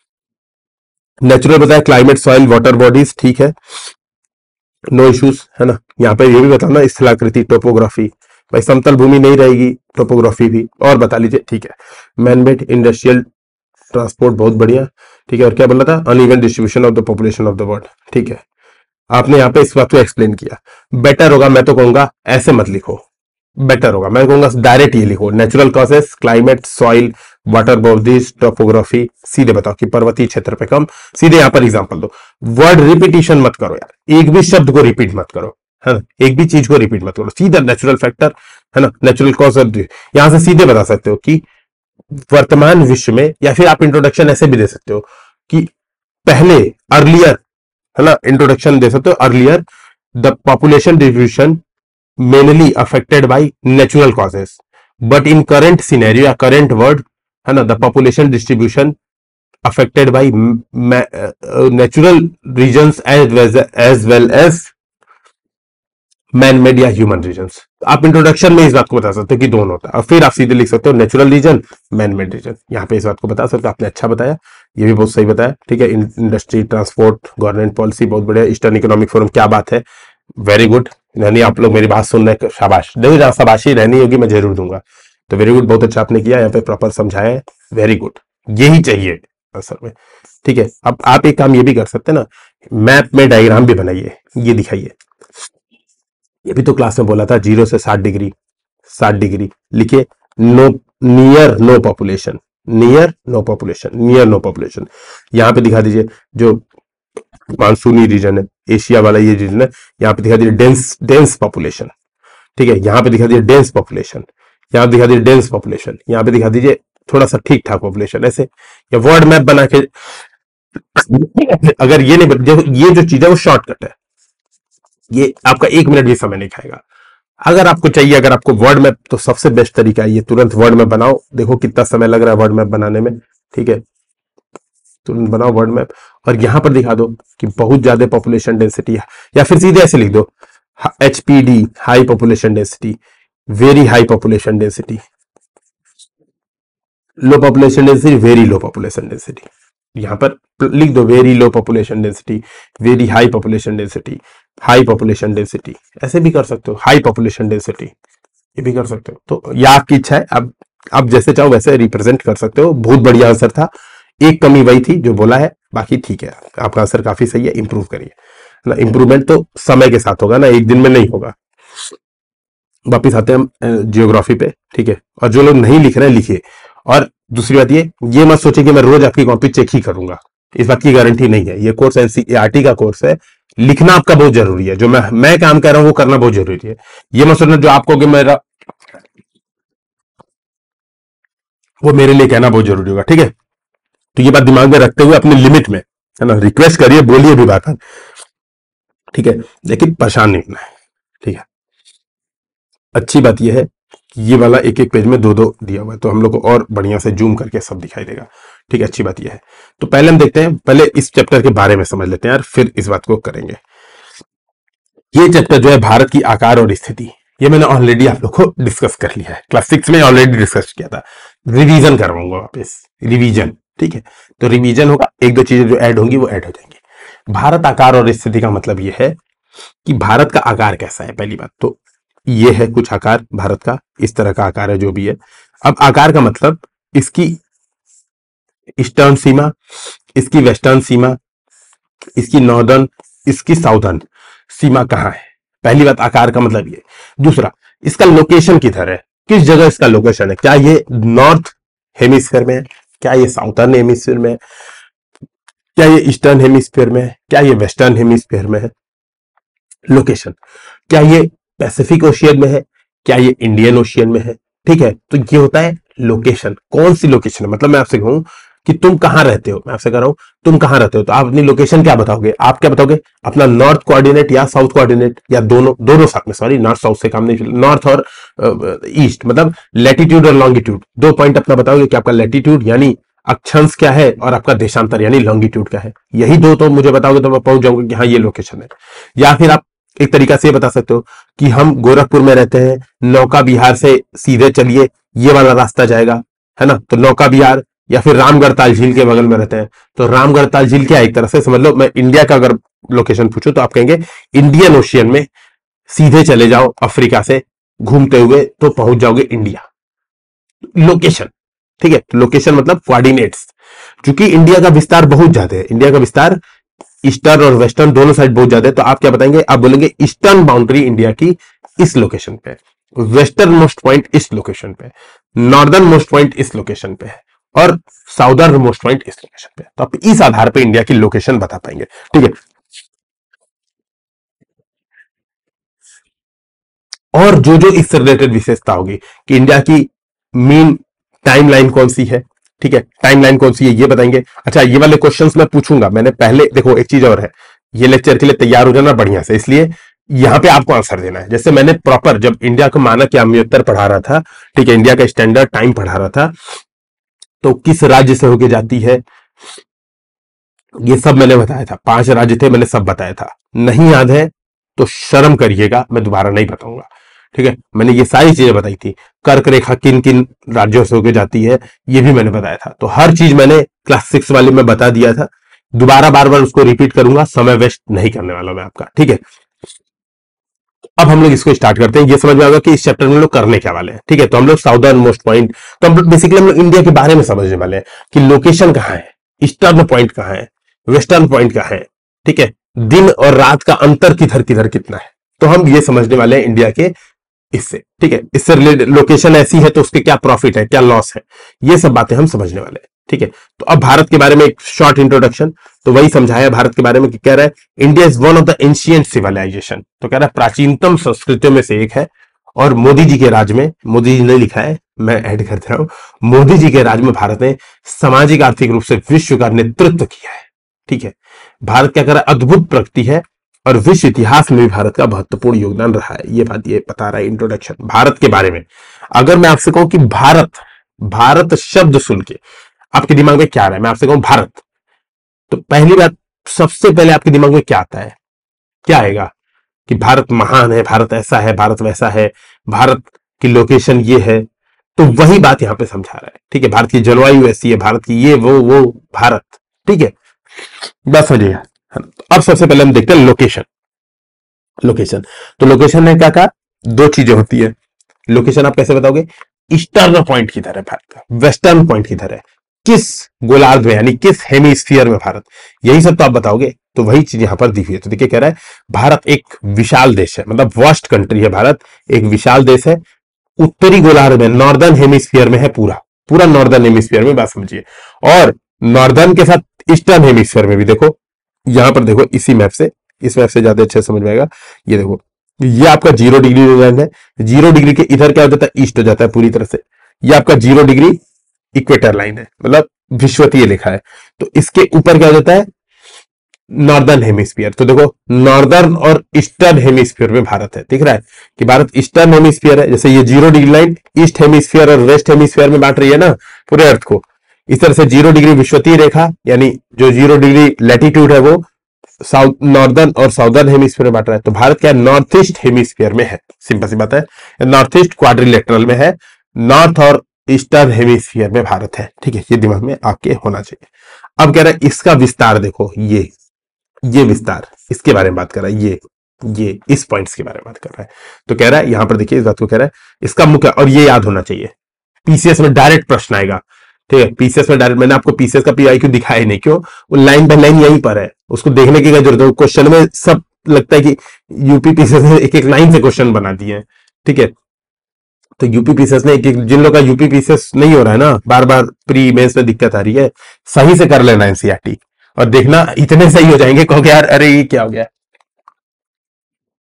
है। नेचुरल बताया, क्लाइमेट, सॉइल, वाटर बॉडीज, ठीक है, नो इश्यूज, है ना। यहाँ पे ये भी बताना स्थलाकृति, टोपोग्राफी, भाई समतल भूमि नहीं रहेगी, टोपोग्राफी भी, और बता लीजिए, ठीक है। मैनमेड, इंडस्ट्रियल, ट्रांसपोर्ट, बहुत बढ़िया, ठीक है। और क्या बोला था? Uneven distribution of the population of the world, ठीक है। आपने यहाँ पे इस बात को एक्सप्लेन किया। बेटर होगा, मैं तो कहूंगा ऐसे मत लिखो, बेटर होगा, मैं कहूंगा डायरेक्ट ये लिखो, natural causes, climate, soil, water bodies, topography, सीधे बताओ कि पर्वतीय क्षेत्र पे कम, सीधे यहां पर एग्जांपल दो। वर्ड रिपीटिशन मत करो यार, एक भी शब्द को रिपीट मत करो, है ना, एक भी चीज को रिपीट मत करो, सीधा नेचुरल फैक्टर, है ना, नेचुरल कॉज, यहां से सीधे बता सकते हो कि वर्तमान विश्व में, या फिर आप इंट्रोडक्शन ऐसे भी दे सकते हो कि पहले, अर्लियर, है ना, इंट्रोडक्शन दे सकते हो, earlier the population distribution mainly affected by natural causes, but in current scenario या करंट वर्ल्ड, है ना, the population distribution affected by natural reasons as as well as man made या ह्यूमन रीजन्स। आप introduction में इस बात को बता सकते हो कि दोनों होता है, और फिर आप सीधे लिख सकते हो natural reason, man made reason, यहाँ पे इस बात को बता सकते हो। आपने अच्छा बताया, ये भी बहुत सही बताया, ठीक है। इंडस्ट्री, ट्रांसपोर्ट, गवर्नमेंट पॉलिसी, बहुत बढ़िया। ईस्टर्न इकोनॉमिक फोरम, क्या बात है, वेरी गुड, यानी आप लोग मेरी बात सुन रहे हैं, शाबाश, देखो जहां शाबाशी रहनी होगी मैं जरूर दूंगा, तो वेरी गुड, बहुत अच्छा आपने किया, यहाँ पे प्रॉपर समझाया है, वेरी गुड, यही चाहिए असल में, ठीक है। अब आप एक काम ये भी कर सकते हैं ना, मैप में डायग्राम भी बनाइए, ये दिखाइए, ये भी तो क्लास में बोला था, जीरो से साठ डिग्री, साठ डिग्री लिखिए, no, near no population, near no population, near no population, यहां पे दिखा दीजिए जो मानसूनी रीजन है, एशिया वाला ये रीजन है, यहां पे दिखा दीजिए डेंस, डेंस पॉपुलेशन, ठीक है, यहां पे दिखा दीजिए डेंस पॉपुलेशन, यहां पे दिखा दीजिए डेंस पॉपुलेशन, यहां पे दिखा दीजिए थोड़ा सा ठीक ठाक पॉपुलेशन, ऐसे, या वर्ड मैप बना के, अगर ये नहीं, ये जो चीज है वो शॉर्टकट है, ये आपका एक मिनट भी समय नहीं खाएगा। अगर आपको चाहिए, अगर आपको वर्ड मैप, तो सबसे बेस्ट तरीका है ये, तुरंत वर्ड मैप बनाओ, देखो कितना समय लग रहा है वर्ड मैप बनाने में, ठीक है, तुरंत बनाओ वर्ड मैप, और यहां पर दिखा दो कि बहुत ज्यादा पॉपुलेशन डेंसिटी है, या फिर सीधे ऐसे लिख दो, H P D, high population density, very high population density, low population density, very low population density, यहां पर लिख दो very low population density, very high population density, high population density, ऐसे भी कर सकते हो, हाई पॉपुलेशन डेंसिटी, ये भी कर सकते हो, तो यह आपकी इच्छा है, अब आप जैसे चाहो वैसे रिप्रेजेंट कर सकते हो। बहुत बढ़िया आंसर था, एक कमी वही थी जो बोला है, बाकी ठीक है, आपका आंसर काफी सही है, इंप्रूव करिए ना, इंप्रूवमेंट तो समय के साथ होगा ना, एक दिन में नहीं होगा। वापिस आते हैं हम जियोग्राफी पे, ठीक है, और जो लोग नहीं लिख रहे हैं लिखिए, और दूसरी बात ये ये मत सोचिए कि मैं रोज आपकी कॉपी चेक ही करूंगा, इस बात की गारंटी नहीं है, ये कोर्स एनसीईआरटी का कोर्स है, लिखना आपका बहुत जरूरी है, जो मैं मैं काम कर रहा हूं वो करना बहुत जरूरी है, ये मत सोचना जो आपको कि मेरा वो मेरे लिए कहना बहुत जरूरी होगा, ठीक है। तो ये बात दिमाग में रखते हुए अपने लिमिट में, है ना, रिक्वेस्ट करिए, बोलिए भी बात, ठीक है, लेकिन परेशान नहीं होना है, ठीक है। अच्छी बात यह है कि ये वाला एक एक पेज में दो दो दिया हुआ है, तो हम लोग को और बढ़िया से जूम करके सब दिखाई देगा, ठीक है, अच्छी बात यह है। तो पहले हम देखते हैं, पहले इस चैप्टर के बारे में समझ लेते हैं यार, फिर इस बात को करेंगे। ये चैप्टर जो है भारत की आकार और स्थिति, ये मैंने ऑलरेडी आप लोग को डिस्कस कर लिया है, क्लास सिक्स में ऑलरेडी डिस्कस किया था, रिवीजन करवाऊंगा वापस, रिवीजन, ठीक है। तो रिवीजन होगा, एक दो चीजें जो ऐड होंगी वो ऐड हो जाएंगी। भारत आकार और स्थिति का मतलब यह है कि भारत का आकार कैसा है, पहली बात तो ये है, कुछ आकार भारत का इस तरह का आकार है जो भी है। अब आकार का मतलब इसकी ईस्टर्न सीमा, इसकी वेस्टर्न सीमा, इसकी नॉर्दर्न, इसकी साउदर्न सीमा कहां है, पहली बात आकार का मतलब ये। दूसरा, इसका लोकेशन किधर है, किस जगह इसका लोकेशन है, क्या ये नॉर्थ हेमिस्फीयर में है, क्या ये साउथर्न हेमिस्फीयर में है, क्या ये ईस्टर्न हेमिस्फीयर में है, क्या ये वेस्टर्न हेमिस्फीयर में है, लोकेशन, क्या ये पैसिफिक ओशियन में है, क्या ये इंडियन ओशियन में है, ठीक है। तो ये होता है लोकेशन। कौन सी लोकेशन है, मतलब मैं आपसे कहूं कि तुम कहां रहते हो, मैं आपसे कह रहा हूं तुम कहां रहते हो, तो आप अपनी लोकेशन क्या बताओगे, आप क्या बताओगे, अपना नॉर्थ कोऑर्डिनेट या साउथ कोऑर्डिनेट, या दोनों दोनों साथ में, सॉरी नॉर्थ साउथ से काम नहीं, नॉर्थ और ईस्ट, मतलब लैटिट्यूड और लॉन्गिट्यूड, दो पॉइंट अपना बताओगे कि आपका लैटिट्यूड यानी अक्षांश क्या है और आपका देशांतर यानी लॉन्गिट्यूड क्या है। यही दो तो मुझे बताओगे तो मैं पहुंच जाऊंगा कि हाँ ये लोकेशन है। या फिर आप एक तरीका से बता सकते हो कि हम गोरखपुर में रहते हैं, नौका विहार से सीधे चलिए ये वाला रास्ता जाएगा, है ना, तो नौका विहार, या फिर रामगढ़ ताल झील के बगल में रहते हैं तो रामगढ़ ताल झील क्या है, एक तरह से समझ लो, मैं इंडिया का अगर लोकेशन पूछूं तो आप कहेंगे इंडियन ओशियन में सीधे चले जाओ अफ्रीका से घूमते हुए तो पहुंच जाओगे इंडिया। लोकेशन, ठीक है, लोकेशन मतलब कोऑर्डिनेट्स। क्योंकि इंडिया का विस्तार बहुत ज्यादा है, इंडिया का विस्तार ईस्टर्न और वेस्टर्न दोनों साइड बहुत ज्यादा है, तो आप क्या बताएंगे, आप बोलेंगे ईस्टर्न बाउंड्री इंडिया की इस लोकेशन पे, वेस्टर्न मोस्ट पॉइंट इस लोकेशन पे, नॉर्दर्न मोस्ट पॉइंट इस लोकेशन पे है, और साउदर्न मोस्ट पॉइंट इस लोकेशन पे। तो आप इस आधार पे इंडिया की लोकेशन बता पाएंगे, ठीक है। और जो जो इससे रिलेटेड विशेषता होगी कि इंडिया की मीन टाइमलाइन कौन सी है, ठीक है, टाइमलाइन कौन सी है ये बताएंगे। अच्छा, ये वाले क्वेश्चंस मैं पूछूंगा, मैंने पहले देखो एक चीज और है, ये लेक्चर के लिए तैयार हो जाना बढ़िया से, इसलिए यहां पे आपको आंसर देना है। जैसे मैंने प्रॉपर जब इंडिया को मानक या अम्योत्तर पढ़ा रहा था, ठीक है, इंडिया का स्टैंडर्ड टाइम पढ़ा रहा था, तो किस राज्य से होके जाती है ये सब मैंने बताया था, पांच राज्य थे मैंने सब बताया था। नहीं याद है तो शर्म करिएगा, मैं दोबारा नहीं बताऊंगा, ठीक है। मैंने ये सारी चीजें बताई थी, कर्क रेखा किन किन राज्यों से होकर जाती है ये भी मैंने बताया था, तो हर चीज मैंने क्लास सिक्स वाले में बता दिया था। दोबारा बार बार उसको रिपीट करूंगा, समय वेस्ट नहीं करने वाला मैं आपका, ठीक है। अब हम लोग इसको स्टार्ट करते हैं, ये समझ में आएगा कि इस चैप्टर में लोग करने क्या वाले हैं, ठीक है। तो हम लोग साउदर्न मोस्ट पॉइंट, तो हम बेसिकली हम लोग इंडिया के बारे में समझने वाले हैं कि लोकेशन कहाँ है, ईस्टर्न पॉइंट कहाँ है, वेस्टर्न पॉइंट कहाँ है, ठीक है, दिन और रात का अंतर किधर किधर कितना है, तो हम ये समझने वाले हैं इंडिया के इससे, ठीक है। इससे रिलेटेड लोकेशन ऐसी है तो उसके क्या प्रॉफिट है, क्या लॉस है, ये सब बातें हम समझने वाले हैं, ठीक है। तो अब भारत के बारे में एक शॉर्ट इंट्रोडक्शन, तो वही समझाया भारत के बारे में कि कह रहा है India is one of the ancient civilization, तो कह रहा है प्राचीनतम संस्कृतियों में से एक है, और मोदी जी के राज में, मोदी जी ने लिखा है मैं ऐड कर दे रहा हूं, मोदी जी के राज में भारत ने सामाजिक आर्थिक रूप से विश्व का नेतृत्व किया है, ठीक है। भारत क्या कर रहा है, अद्भुत प्रगति है, और विश्व इतिहास में भी भारत का महत्वपूर्ण योगदान रहा है, ये बात ये बता रहा है इंट्रोडक्शन भारत के बारे में। अगर मैं आपसे कहूं कि भारत, भारत शब्द सुन के आपके दिमाग में क्या आ रहा है, मैं आपसे कहूं भारत, तो पहली बात सबसे पहले आपके दिमाग में क्या आता है, क्या आएगा कि भारत महान है, भारत ऐसा है, भारत वैसा है, भारत की लोकेशन ये है, तो वही बात यहां पे समझा रहा है, ठीक है। भारत की जलवायु ऐसी है, भारत की ये वो वो भारत, ठीक है, बस समझिएगा। अब सबसे पहले हम देखते हैं लोकेशन। लोकेशन, तो लोकेशन ने क्या कहा, दो चीजें होती है, लोकेशन आप कैसे बताओगे, ईस्टर्न पॉइंट किधर है भारत का, वेस्टर्न पॉइंट किधर है, किस गोलार्ध में यानी किस हेमिस्फीयर में भारत, यही सब तो आप बताओगे, तो वही चीज यहां पर दी हुई है। तो देखिए कह रहा है भारत एक विशाल देश है, मतलब वास्ट कंट्री है भारत, एक विशाल देश है, उत्तरी गोलार्ध में, नॉर्दर्न हेमिस्फीयर में है, पूरा पूरा नॉर्दर्न हेमिस्फीयर में, बात समझिए। और नॉर्दर्न के साथ ईस्टर्न हेमिस्फीयर में भी, देखो यहां पर देखो इसी मैप से, इस मैप से ज्यादा अच्छे समझ में आएगा, ये देखो ये आपका जीरो डिग्री लाइन है, जीरो डिग्री के इधर क्या हो जाता है, ईस्ट हो जाता है पूरी तरह से, ये आपका जीरो डिग्री इक्वेटर लाइन है, मतलब विश्वतीय लिखा है, तो इसके ऊपर क्या हो जाता है, नॉर्दर्न हेमिस्फीयर। तो देखो नॉर्दर्न और ईस्टर्न हेमिस्फीयर में भारत है, दिख रहा है कि भारत ईस्टर्न हेमिस्फीयर है, जैसे ये zero degree line east hemisphere और वेस्ट हेमिस्फीयर में बांट रही है ना पूरे अर्थ को, इस तरह से जीरो डिग्री विश्वतीय रेखा यानी जो जीरो डिग्री लैटिट्यूड है वो साउथ, नॉर्दर्न और साउदर्न हेमिस्फीयर में बांट रहा है। तो भारत क्या नॉर्थ ईस्ट हेमिस्फीयर में है, सिंपल सी बात है, नॉर्थ ईस्ट क्वाड्रिलेटरल में है, नॉर्थ और ईस्टर्न हेमिस्फीयर में भारत है, ठीक है, ये दिमाग में आके होना चाहिए। अब कह रहा है इसका विस्तार देखो, ये ये विस्तार, इसके बारे में बात कर रहा है, ये ये इस पॉइंट्स के बारे में बात कर रहा है। तो कह रहा है यहां पर देखिए इस बात को कह रहा है, इसका मुख्य, और ये याद होना चाहिए, पीसीएस में डायरेक्ट प्रश्न आएगा, ठीक है, पीसीएस में डायरेक्ट, मैंने आपको पीसीएस का पीआई क्यों दिखाया नहीं, क्यों, वो लाइन बाय लाइन यहीं पर है, उसको देखने की क्या जरूरत है, क्वेश्चन में सब लगता है कि यूपी पीसीएस ने एक एक लाइन से क्वेश्चन बना दिए हैं, ठीक है। तो यूपी पीसीएस ने एक एक, जिन लोग का यूपी पीसीएस नहीं हो रहा है ना, बार बार प्री मेंस में दिक्कत आ रही है, सही से कर लेना एनसीईआरटी और देखना इतने सही हो जाएंगे, कहोगे यार अरे ये क्या हो गया।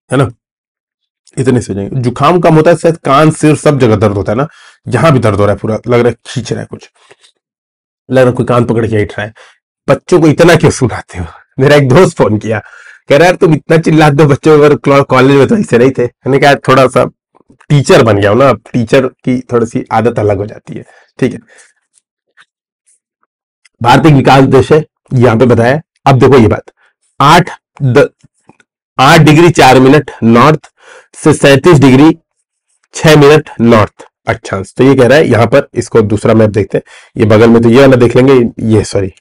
है ना, इतने से हो जाएंगे। जुकाम कम होता है, शायद कान सिर सब जगह दर्द होता है ना, यहां भी दर्द हो रहा है, पूरा लग रहा है खींच रहा है कुछ, लग रहा है कोई कान पकड़ के हिट रहा है। बच्चों को इतना क्यों सुनाते हो? मेरा एक दोस्त फोन किया, कह रहा है तुम इतना चिल्लाते दो बच्चों, अगर कॉलेज में तो ऐसे नहीं थे। मैंने कहा थोड़ा सा टीचर बन गया हूं ना, टीचर की थोड़ी सी आदत अलग हो जाती है, ठीक है। भारत एक विकास देश है, यहां पे बताया। अब देखो ये बात, आठ द, आठ डिग्री चार मिनट नॉर्थ से सैंतीस डिग्री छह मिनट नॉर्थ अक्षांश। तो ये कह रहा है यहां पर, इसको दूसरा मैप देखते हैं, ये बगल में तो ये वाला देख लेंगे, ये सॉरी,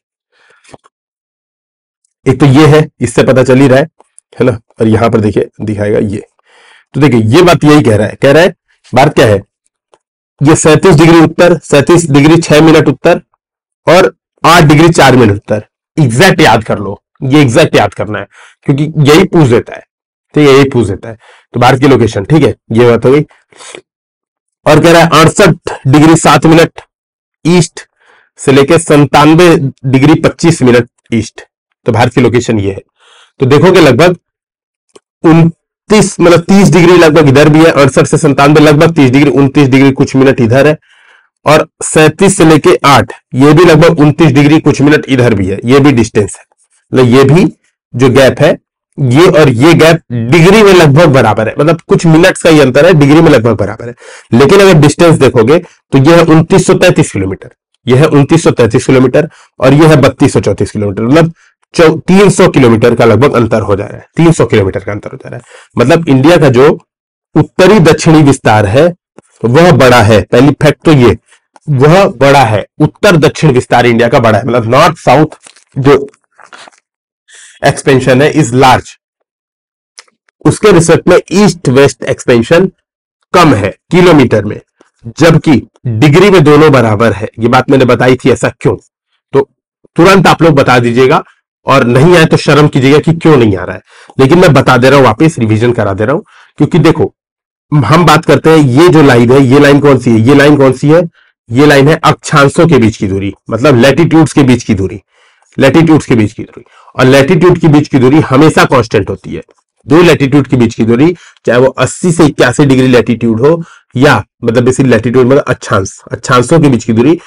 एक तो ये है, इससे पता चल ही रहा है है ना, और यहां पर देखिए दिखाएगा ये। तो देखिए ये बात यही कह रहा है, कह रहा है भारत क्या है, ये सैंतीस डिग्री उत्तर, सैंतीस डिग्री छह मिनट उत्तर और आठ डिग्री चार मिनट उत्तर। एग्जैक्ट याद कर लो, ये एग्जैक्ट याद करना है, क्योंकि यही पूछ देता है, ठीक है, यही पूछ देता है। तो भारत की लोकेशन, ठीक है, ये बात हो गई। और कह रहा है अड़सठ डिग्री सात मिनट ईस्ट से लेकर संतानवे डिग्री पच्चीस मिनट ईस्ट। तो भारत की लोकेशन ये है। तो देखोगे लगभग उनतीस, मतलब तीस डिग्री लगभग इधर भी है, अड़सठ से संतानवे लगभग तीस डिग्री, उनतीस डिग्री कुछ मिनट इधर है, और सैंतीस से लेके आठ ये भी लगभग उनतीस डिग्री कुछ मिनट इधर भी है, ये भी डिस्टेंस है, मतलब ये भी जो गैप है, ये और ये गैप डिग्री में लगभग बराबर है, मतलब कुछ मिनट्स का ही अंतर है, डिग्री में लगभग बराबर है। लेकिन अगर डिस्टेंस देखोगे तो यह है उनतीस सौ तैंतीस किलोमीटर, यह है उनतीस सौ तैंतीस किलोमीटर, और यह है बत्तीस सौ चौतीस किलोमीटर, मतलब तीन सौ किलोमीटर का लगभग अंतर हो जा रहा है, तीन सौ किलोमीटर का अंतर हो जा रहा है। मतलब इंडिया का जो उत्तरी दक्षिणी विस्तार है वह बड़ा है, पहली फैक्ट तो ये, वह बड़ा है, उत्तर दक्षिण विस्तार इंडिया का बड़ा है, मतलब नॉर्थ साउथ जो एक्सपेंशन है इज लार्ज, उसके रिस्पेक्ट में ईस्ट वेस्ट एक्सपेंशन कम है किलोमीटर में, जबकि डिग्री में दोनों बराबर है। ये बात मैंने बताई थी, ऐसा क्यों? तो तुरंत आप लोग बता दीजिएगा, और नहीं आए तो शर्म कीजिएगा कि क्यों नहीं आ रहा है, लेकिन मैं बता दे रहा हूं, वापस रिवीजन करा दे रहा हूं। क्योंकि देखो हम बात करते हैं, ये जो लाइन है, ये लाइन कौन सी है, ये लाइन कौन सी है, ये लाइन है अक्षांशों के बीच की दूरी, मतलब लैटिट्यूड्स के बीच की दूरी, लैटिट्यूड्स के बीच की दूरी, और लैटिट्यूड के बीच की दूरी हमेशा कांस्टेंट होती है। दो लैटिट्यूड के बीच की दूरी, चाहे वो अस्सी से इक्यासी डिग्री लैटिट्यूड हो, या मतलब बेसिकली लैटिट्यूड मतलब अक्षांश, अक्षांशों के बीच की दूरी,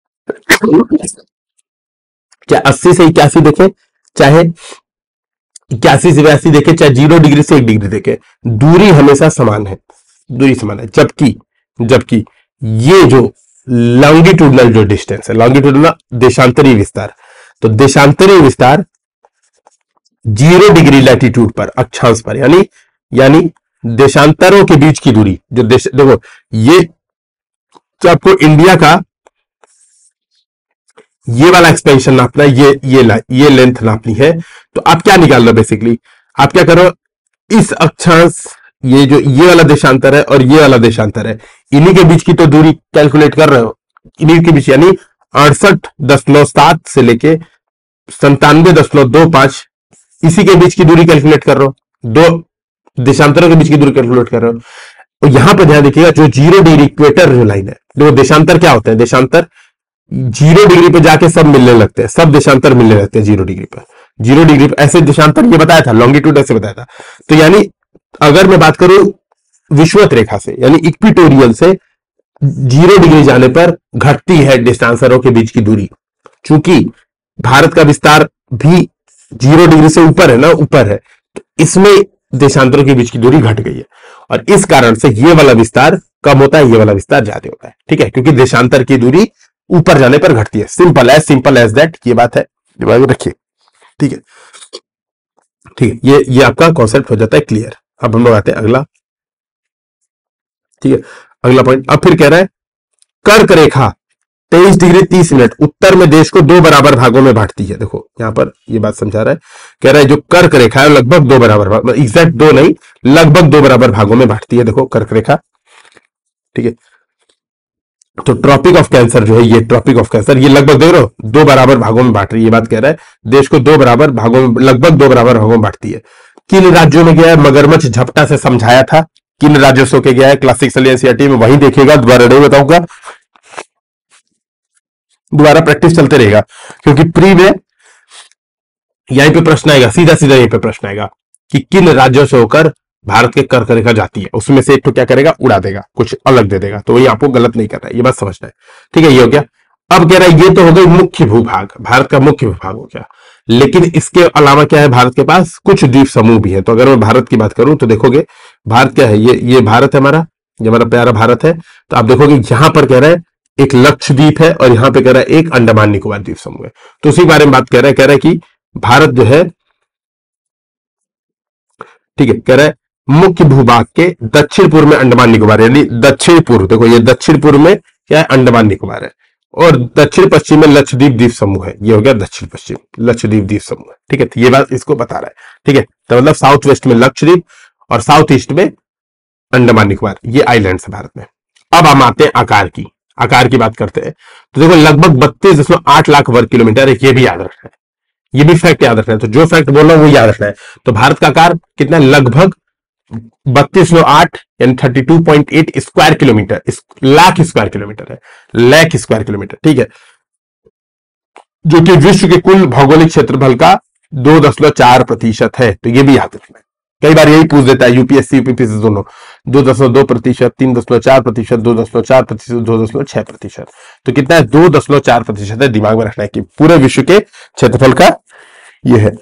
चाहे अस्सी से इक्यासी देखें, चाहे इक्यासी से बयासी देखें, चाहे जीरो डिग्री से एक डिग्री देखें, दूरी हमेशा समान है, दूरी समान है। जबकि जबकि ये जो लॉन्गिट्यूडनल जो डिस्टेंस है, लॉन्गिट्यूडनल देशांतरीय विस्तार, तो देशांतरीय विस्तार जीरो डिग्री लैटिट्यूड पर, अक्षांश पर, यानी यानी देशांतरों के बीच की दूरी जो देश, देखो ये तो आपको इंडिया का ये वाला एक्सपेंशन नापना है, ये ये ये लेंथ नापनी है। तो आप क्या निकाल लो, बेसिकली आप क्या करो, इस अक्षांश, ये जो ये वाला देशांतर है और ये वाला देशांतर है, इन्हीं के बीच की तो दूरी कैलकुलेट कर रहे हो, इन्हीं के बीच, यानी अड़सठ दशमलव सात से लेके संतानवे दशमलव दो पांच, इसी के बीच की दूरी कैलकुलेट कर रहे हो, दो देशांतरों के बीच की दूरी कैलकुलेट कर रहे हो। और यहां पर ध्यान देखिएगा, जो जीरो डिग्री इक्वेटर जो लाइन है, देखो देशांतर क्या होते हैं, देशांतर जीरो डिग्री पे जाके सब मिलने लगते हैं, सब देशांतर मिलने लगते हैं जीरो डिग्री पर, जीरो डिग्री पर ऐसे देशांतर, ये बताया था, लॉन्गिट्यूड ऐसे बताया था। तो यानी अगर मैं बात करूं विषुवत रेखा से, यानी इक्विटोरियल से जीरो डिग्री जाने पर घटती है देशांतरों के बीच की दूरी, चूंकि भारत का विस्तार भी जीरो डिग्री से ऊपर है ना, ऊपर है, तो इसमें देशांतरों के बीच की दूरी घट गई है, और इस कारण से ये वाला विस्तार कम होता है, ये वाला विस्तार ज्यादा होता है, ठीक है, क्योंकि देशांतर की दूरी ऊपर जाने पर घटती है। Simple as simple as that, ये बात है, दिमाग रखिए, ठीक है, ठीक है, ये ये आपका कॉन्सेप्ट हो जाता है क्लियर। अब हम लोग आते हैं अगला, ठीक है, अगला पॉइंट। अब फिर कह रहा है कर्क रेखा तेईस डिग्री तीस मिनट उत्तर में देश को दो बराबर भागों में बांटती है। देखो यहां पर ये बात समझा रहा है, कह रहा है जो कर्क रेखा है लगभग दो बराबर भाग, एग्जैक्ट दो नहीं, लगभग दो बराबर भागों में बांटती है, देखो कर्क रेखा, ठीक है। तो ट्रॉपिक ऑफ कैंसर जो है, ये ट्रॉपिक ऑफ कैंसर, ये लगभग देख रहे हो दो बराबर भागों में बांट रही है, ये बात कह रहा है, देश को दो बराबर भागों में, लगभग दो बराबर भागों में बांटती है। किन राज्यों में गया है, मगरमच्छ झपटा से समझाया था, किन राज्यों से होके गया है, क्लासिक एनसीईआरटी में वही देखिएगा, दोबारा नहीं बताऊंगा, दोबारा प्रैक्टिस चलते रहेगा, क्योंकि प्री में यहीं पे प्रश्न आएगा, सीधा सीधा यहीं पे प्रश्न आएगा कि किन राज्यों से होकर भारत के कर्क रेखा जाती है, उसमें से एक तो क्या करेगा, उड़ा देगा, कुछ अलग दे देगा। तो वही आपको गलत नहीं कर रहा है, ये बात समझना है, ठीक है। ये हो गया। अब कह रहा है ये तो हो गई मुख्य भूभाग, भारत का मुख्य भूभाग हो गया, लेकिन इसके अलावा क्या है, भारत के पास कुछ द्वीप समूह भी है। तो अगर मैं भारत की बात करूं तो देखोगे भारत क्या है, ये ये भारत है हमारा, ये हमारा प्यारा भारत है। तो आप देखोगे यहां पर कह रहा है एक लक्षद्वीप है और यहां पे कह रहा है एक अंडमान निकोबार द्वीप समूह है। तो उसी बारे में बात कर रहा है, कह रहा है कि भारत जो है, ठीक है, कह रहा है मुख्य भूभाग के दक्षिण पूर्व में अंडमान निकोबार, यानी दक्षिण पूर्व, देखो ये दक्षिण पूर्व में क्या है, अंडमान निकोबार है, और दक्षिण पश्चिम में लक्षद्वीप द्वीप समूह है। ये हो गया दक्षिण पश्चिम लक्षद्वीप द्वीप समूह है, ठीक है। तो ये बात इसको बता रहा है, ठीक है। तो मतलब साउथ वेस्ट में लक्षद्वीप और साउथ ईस्ट में अंडमान निकोबार, ये आइलैंड है भारत में। अब हम आते हैं आकार की, आकार की बात करते हैं। तो देखो लगभग बत्तीस दशमलव आठ लाख वर्ग किलोमीटर है, ये भी याद रखना है, ये भी फैक्ट याद रखना है। तो जो फैक्ट बोल रहा हूं वो याद रखना है। तो भारत का आकार कितना, लगभग बत्तीस सौ आठ यानी thirty two point eight square kilometre, lakh square kilometre है, लाख स्क्वायर किलोमीटर, ठीक है, जो कि विश्व के कुल भौगोलिक क्षेत्रफल का दो दशमलव चार प्रतिशत है। तो ये भी याद रखना है, कई बार यही पूछ देता है यूपीएससी यूपीपीएससी दोनों, दो दशमलव दो प्रतिशत, तीन दशमलव चार प्रतिशत, दो दशमलव चार प्रतिशत, दो दशमलव छह प्रतिशत। तो कितना है, दो दशमलव चार प्रतिशत है। दिमाग में रखना है कि पूरे विश्व के क्षेत्रफल का ये है।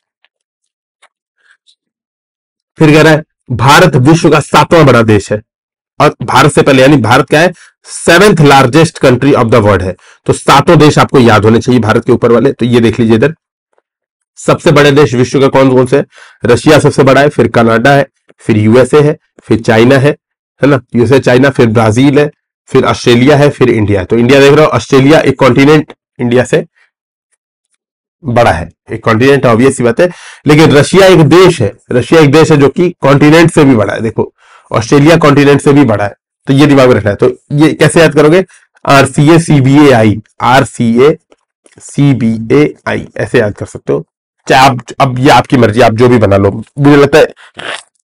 फिर कह रहा है भारत विश्व का सातवां बड़ा देश है, और भारत से पहले यानी भारत क्या है, seventh largest country of the world है। तो सातों देश आपको याद होने चाहिए भारत के ऊपर वाले। तो ये देख लीजिए इधर, सबसे बड़े देश विश्व का कौन कौन से है, रशिया सबसे बड़ा है, फिर कनाडा है, फिर यूएसए है, फिर चाइना है है ना, यूएसए चाइना, फिर ब्राजील है, फिर ऑस्ट्रेलिया है, फिर इंडिया है। तो इंडिया देख रहे हो, ऑस्ट्रेलिया एक कॉन्टिनेंट इंडिया से बड़ा है, एक कॉन्टिनेंट, ऑब्वियस सी बात है। लेकिन रशिया एक देश है, रशिया एक देश है जो कि कॉन्टिनेंट से भी बड़ा है। देखो ऑस्ट्रेलिया कॉन्टिनेंट से भी बड़ा है, तो ये दिमाग में रखना है। तो ये कैसे याद करोगे, R C A C B A I, R C A C B A I, ऐसे याद कर सकते हो। चाहे आप, अब ये आपकी मर्जी, आप जो भी बना लो। मुझे लगता है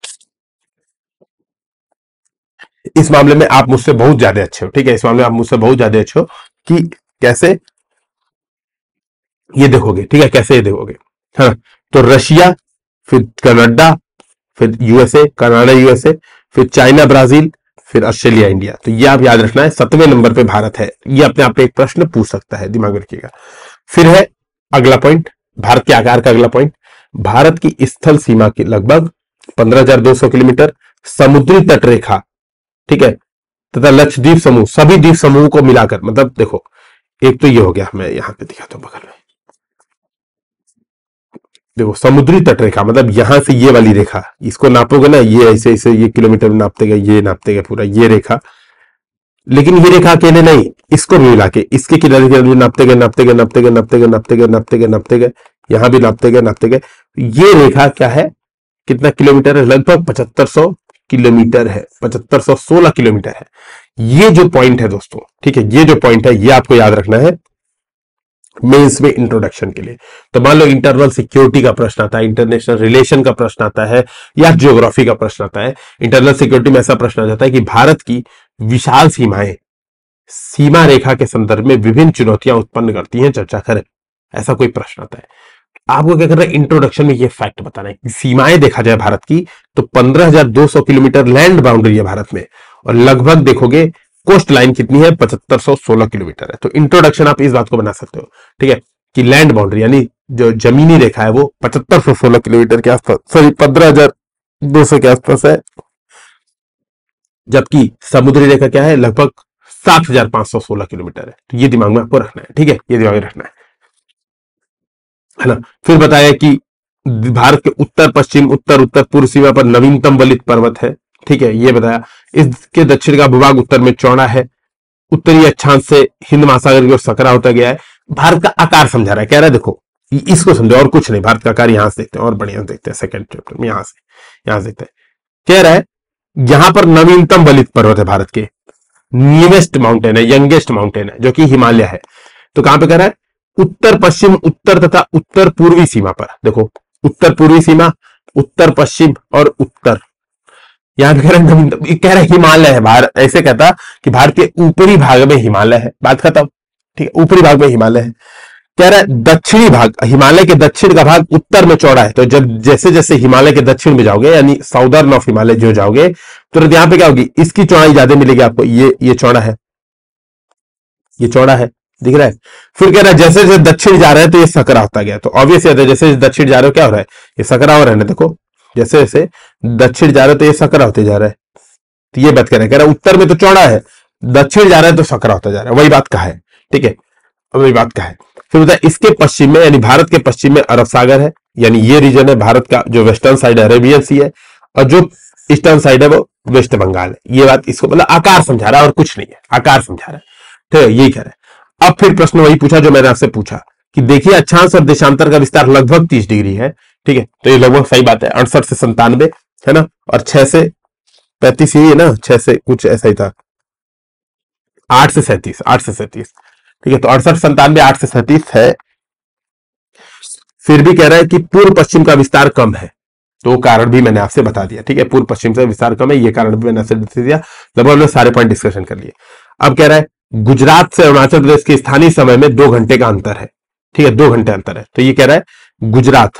इस मामले में आप मुझसे बहुत ज्यादा अच्छे हो, ठीक है, इस मामले में आप मुझसे बहुत ज्यादा अच्छे हो कि कैसे ये देखोगे, ठीक है, कैसे ये देखोगे। हाँ, तो रशिया, फिर कनाडा, फिर यूएसए, कनाडा यूएसए, फिर चाइना ब्राजील, फिर ऑस्ट्रेलिया इंडिया। तो ये आप याद रखना है, सतवें नंबर पे भारत है। ये अपने आप पे एक प्रश्न पूछ सकता है, दिमाग में रखिएगा। फिर है अगला पॉइंट, भारत के आकार का अगला पॉइंट, भारत की स्थल सीमा की लगभग पंद्रह हजार दो सौ किलोमीटर, समुद्री तट रेखा, ठीक है, तथा लक्षद्वीप समूह, सभी द्वीप समूह को मिलाकर, मतलब देखो एक तो ये हो गया, मैं यहां पे दिखाता हूं बगल में, देखो समुद्री तट रेखा, मतलब यहां से ये वाली रेखा, इसको नापोगे ना, ये ऐसे ऐसे ये किलोमीटर में नापते गए, ये नापते गए पूरा ये रेखा। लेकिन ये रेखा अकेले नहीं, इसको भी मिला के, इसके किनारे किनारे नापते गए नापते गए नापते गए नापते गए नापते गए नापते गए नापते गए, यहां भी नापते गए नापते गए। ये रेखा क्या है, कितना किलोमीटर है, लगभग पचहत्तर सौ किलोमीटर है, पचहत्तर सौ सोलह किलोमीटर है। ये जो पॉइंट है दोस्तों, ठीक है, ये जो पॉइंट है ये आपको याद रखना है मेंस में इंट्रोडक्शन के लिए। तो मान लो इंटरनल सिक्योरिटी का प्रश्न आता है, इंटरनेशनल रिलेशन का प्रश्न आता है, या ज्योग्राफी का प्रश्न आता है। इंटरनल सिक्योरिटी में ऐसा प्रश्न आ जाता है कि भारत की विशाल सीमाएं सीमा रेखा के संदर्भ में विभिन्न चुनौतियां उत्पन्न करती हैं, चर्चा करें, ऐसा कोई प्रश्न आता है। आपको क्या करना है, इंट्रोडक्शन में ये फैक्ट बताना है कि सीमाएं देखा जाए भारत की तो पंद्रह हजार दो सौ किलोमीटर लैंड बाउंड्री है भारत में, और लगभग देखोगे कोस्ट लाइन कितनी है, पचहत्तर सौ सोलह किलोमीटर है। तो इंट्रोडक्शन आप इस बात को बना सकते हो, ठीक है, कि लैंड बाउंड्री यानी जो जमीनी रेखा है वो पचहत्तर सौ सोलह किलोमीटर के आसपास, सॉरी पंद्रह हजार दो सौ के आसपास है, जबकि समुद्री रेखा क्या है, लगभग सात हजार पांच सौ सोलह किलोमीटर है। तो ये दिमाग में आपको रखना है, ठीक है, ये दिमाग में रखना है है ना। फिर बताया कि भारत के उत्तर पश्चिम उत्तर उत्तर पूर्व सीमा पर नवीनतम वलित पर्वत है, ठीक है, ये बताया। इसके दक्षिण का भूभाग उत्तर में चौड़ा है, उत्तरी अक्षांश से हिंद महासागर की ओर सकरा होता गया है। भारत का आकार समझा रहा है, कह रहा है देखो इसको समझो और कुछ नहीं, भारत का आकार यहां से देखते हैं और बढ़िया देखते हैं, सेकंड चैप्टर में यहां से यहां से देखते हैं। कह रहा है यहां पर नवीनतम वलित पर्वत है भारत के, न्यूएस्ट माउंटेन है, यंगेस्ट माउंटेन है, जो कि हिमालय है। तो कहां पे कह रहा है, उत्तर पश्चिम उत्तर तथा उत्तर पूर्वी सीमा पर। देखो उत्तर पूर्वी सीमा, उत्तर पश्चिम और उत्तर, यहां पे कह रहा है कह रहा है हिमालय है भारत, ऐसे कहता कि भारत के ऊपरी भाग में हिमालय है, बात खत्म, ठीक है, ऊपरी भाग में हिमालय है। कह रहा है दक्षिणी भाग, हिमालय के दक्षिण का भाग उत्तर में चौड़ा है, तो जब जैसे जैसे हिमालय के दक्षिण में जाओगे यानी साउदर्न ऑफ हिमालय जो जाओगे तो यहां पे क्या होगी, इसकी चौड़ाई ज्यादा मिलेगी आपको, ये ये चौड़ा है, ये चौड़ा है, दिख रहा है। फिर कह रहा है जैसे जैसे दक्षिण जा रहा है तो ये सकरा होता गया, तो ऑब्वियस है जैसे जैसे दक्षिण जा रहे हो क्या हो रहा है, ये सकरा हो रहा है ना, देखो जैसे जैसे दक्षिण जा रहे हो तो ये सकरा होते जा रहा है, तो ये बात कह रहा है, कह रहा है उत्तर में तो चौड़ा है, दक्षिण जा रहा है तो सकरा होता जा रहा है, वही बात कहा है, ठीक है, वही बात कहा है। फिर बताया इसके पश्चिम में यानी भारत के पश्चिम में अरब सागर है, यानी ये रीजन है भारत का, जो वेस्टर्न साइड है अरेबियन सी है, और जो ईस्टर्न साइड है वो वेस्ट बंगाल है। ये बात इसको मतलब आकार समझा रहा है और कुछ नहीं है, आकार समझा रहा है, ठीक है, यही कह रहा है। अब फिर प्रश्न वही पूछा जो मैंने आपसे पूछा कि देखिए अक्षांश और देशांतर का विस्तार लगभग तीस डिग्री है, ठीक है, तो ये लगभग सही बात है, अड़सठ से संतानवे है ना, और छह से पैंतीस यही है ना, छह से कुछ ऐसा ही था, आठ से सैंतीस, आठ से सैंतीस, ठीक है, तो अड़सठ संतानवे आठ से सैंतीस है। फिर भी कह रहा है कि पूर्व पश्चिम का विस्तार कम है, तो कारण भी मैंने आपसे बता दिया, ठीक है, पूर्व पश्चिम से विस्तार कम है, ये कारण भी मैंने आपसे बता दिया, लगभग हमने सारे पॉइंट डिस्कशन कर लिए। अब कह रहा है गुजरात से अरुणाचल प्रदेश के स्थानीय समय में दो घंटे का अंतर है, ठीक है, दो घंटे अंतर है, तो ये कह रहा है गुजरात,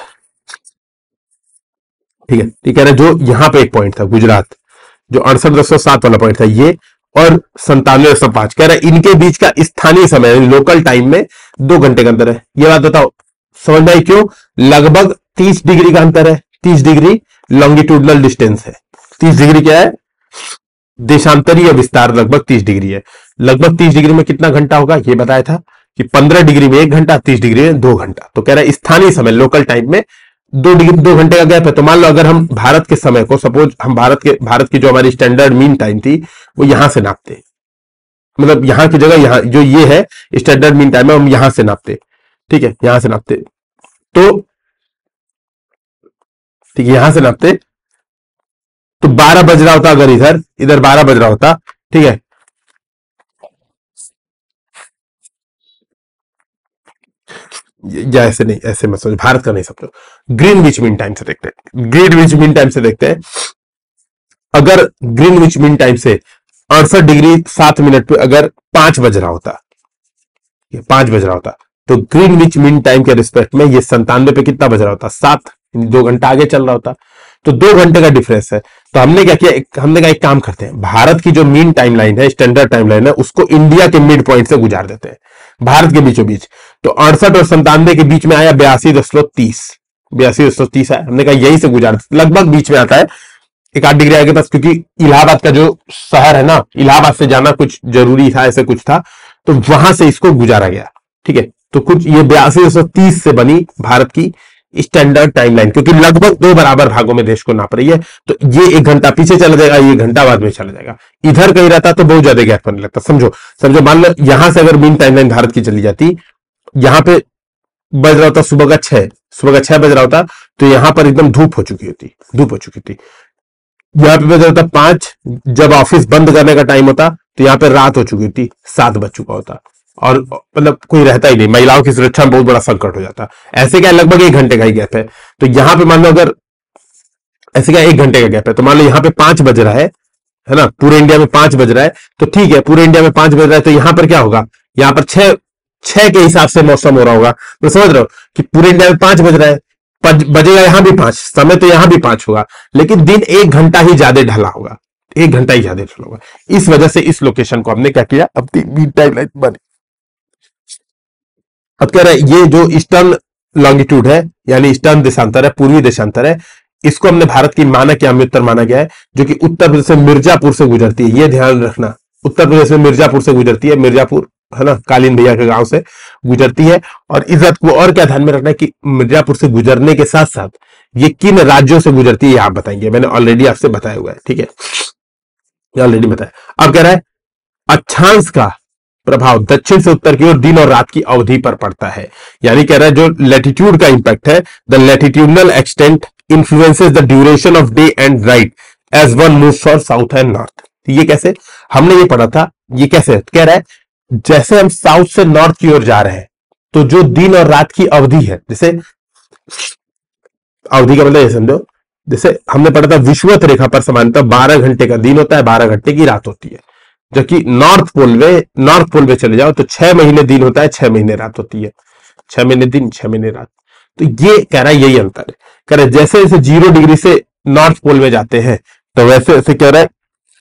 ठीक है, ये कह रहा है जो यहां पे एक पॉइंट था गुजरात, जो अड़सठ दशमलव सात वाला पॉइंट था ये, और संतानवे दशमलव पांच, कह रहा है इनके बीच का स्थानीय समय लोकल टाइम में दो घंटे का अंतर है। ये बात बताओ समझ में आई क्यों, लगभग तीस डिग्री का अंतर है, तीस डिग्री लॉन्गिट्यूडनल डिस्टेंस है, तीस डिग्री क्या है, देशांतरीय विस्तार लगभग तीस डिग्री है। लगभग तीस डिग्री में कितना घंटा होगा ये बताया था कि पंद्रह डिग्री में एक घंटा, तीस डिग्री में दो घंटा, तो कह रहा है स्थानीय समय लोकल टाइम में दो डिग्री दो घंटे का गैप है। तो मान लो अगर हम भारत के समय को, सपोज हम भारत के भारत की जो हमारी स्टैंडर्ड मीन टाइम थी वो यहां से नापते, मतलब यहां की जगह यहां जो ये है स्टैंडर्ड मीन टाइम है, हम यहां से नापते, ठीक है, यहां से नापते, तो ठीक है, यहां से नापते तो बारह बज रहा होता, अगर इधर इधर बारह बज रहा होता, ठीक है, या ऐसे नहीं, ऐसे मत समझो, भारत का नहीं समझो, ग्रीनविच मीन टाइम से देखते हैं, ग्रीनविच मीन टाइम से देखते हैं। अगर ग्रीनविच मीन टाइम से अड़सठ डिग्री सात मिनट पे अगर पांच बज रहा होता, ये पांच बज रहा होता, तो ग्रीनविच मीन टाइम के रिस्पेक्ट में ये संतानवे पे कितना बज रहा होता, सात, दो घंटा आगे चल रहा होता, तो दो घंटे का डिफरेंस है। तो हमने क्या किया, हमने कहा एक काम करते हैं, भारत की जो मीन टाइमलाइन है, स्टैंडर्ड टाइमलाइन है, उसको इंडिया के मिड पॉइंट से गुजार देते हैं, भारत के बीचों बीच। तो अड़सठ और संतानवे के बीच में आया बयासी दशमलव तीस, बयासी दशमलव तीस है, हमने कहा यही से गुजार, लगभग बीच में आता है, एक आठ डिग्री आगे पास, क्योंकि इलाहाबाद का जो शहर है ना, इलाहाबाद से जाना कुछ जरूरी था, ऐसे कुछ था, तो वहां से इसको गुजारा गया, ठीक है, तो कुछ ये बयासी दशमलव तीस से बनी भारत की स्टैंडर्ड टाइमलाइन, क्योंकि लगभग दो बराबर भागों में देश को नाप रही है, तो ये एक घंटा पीछे चला जाएगा, ये घंटा बाद में चला जाएगा, इधर कहीं रहता तो बहुत ज्यादा गैप बनने लगता। समझो समझो मान लो यहां से अगर मीन टाइमलाइन भारत की चली जाती, यहां पे बज रहा होता सुबह का छह, सुबह का छह बज रहा होता, तो यहां पर एकदम धूप हो चुकी होती, धूप हो चुकी थी, यहां पे बज रहा होता पांच, जब ऑफिस बंद करने का टाइम होता तो यहां पे रात हो चुकी थी, सात बज चुका होता, और मतलब कोई रहता ही नहीं, महिलाओं की सुरक्षा में बहुत बड़ा संकट हो जाता। ऐसे क्या लगभग एक घंटे का ही गैप है, तो यहां पे मान लो अगर ऐसे क्या एक घंटे का गैप है, तो मान लो यहां पे पांच बज रहा है है ना, पूरे इंडिया में पांच बज रहा है, तो ठीक है, पूरे इंडिया में पांच बज रहा है, तो यहां पर क्या होगा, यहां पर छह छह के हिसाब से मौसम हो रहा होगा, तो समझ रहे हो कि पूरे इंडिया में पांच बज रहा है, बजेगा यहां भी पांच, समय तो यहां भी पांच होगा, लेकिन दिन एक घंटा ही ज्यादा ढला होगा, एक घंटा ही ज्यादा ढला होगा, इस वजह से इस लोकेशन को हमने क्या किया, अपनी मीन टाइमलाइन बनी। अब कह रहा है ये जो ईस्टर्न लॉन्गिट्यूड है यानी ईस्टर्न देशांतर है, पूर्वी देशांतर है, इसको हमने भारत की मानक याम्योत्तर माना गया है, जो कि उत्तर प्रदेश से मिर्जापुर से गुजरती है, ये ध्यान रखना, उत्तर प्रदेश में मिर्जापुर से गुजरती है, मिर्जापुर है ना, कालीन भैया के गांव से गुजरती है। और इस बात को और क्या ध्यान में रखना है कि मिर्जापुर से गुजरने के साथ साथ ये किन राज्यों से गुजरती है आप बताएंगे, मैंने ऑलरेडी आपसे बताया हुआ है, ठीक है, ये ऑलरेडी बताया। अब कह रहा है अक्षांश का प्रभाव दक्षिण से उत्तर की ओर दिन और रात की अवधि पर पड़ता है, यानी कह रहा है जो लैटिट्यूड का इंपैक्ट है, the latitudinal extent influences the duration of day and night as one moves for south and north. ये कैसे, हमने ये पढ़ा था, ये कैसे कह रहा है, जैसे हम साउथ से नॉर्थ की ओर जा रहे हैं तो जो दिन और रात की अवधि है, जैसे अवधि का मतलब ये समझो, जैसे हमने पढ़ा था विषुवत रेखा पर समानतः बारह घंटे का दिन होता है, बारह घंटे की रात होती है, जबकि नॉर्थ पोल में नॉर्थ पोल में चले जाओ तो छह महीने दिन होता है, छह महीने रात होती है, छह महीने दिन, छह महीने रात। तो ये कह रहा है यही अंतर है। कह रहा है जैसे जैसे जीरो डिग्री से नॉर्थ पोल में जाते हैं तो वैसे वैसे कह रहा है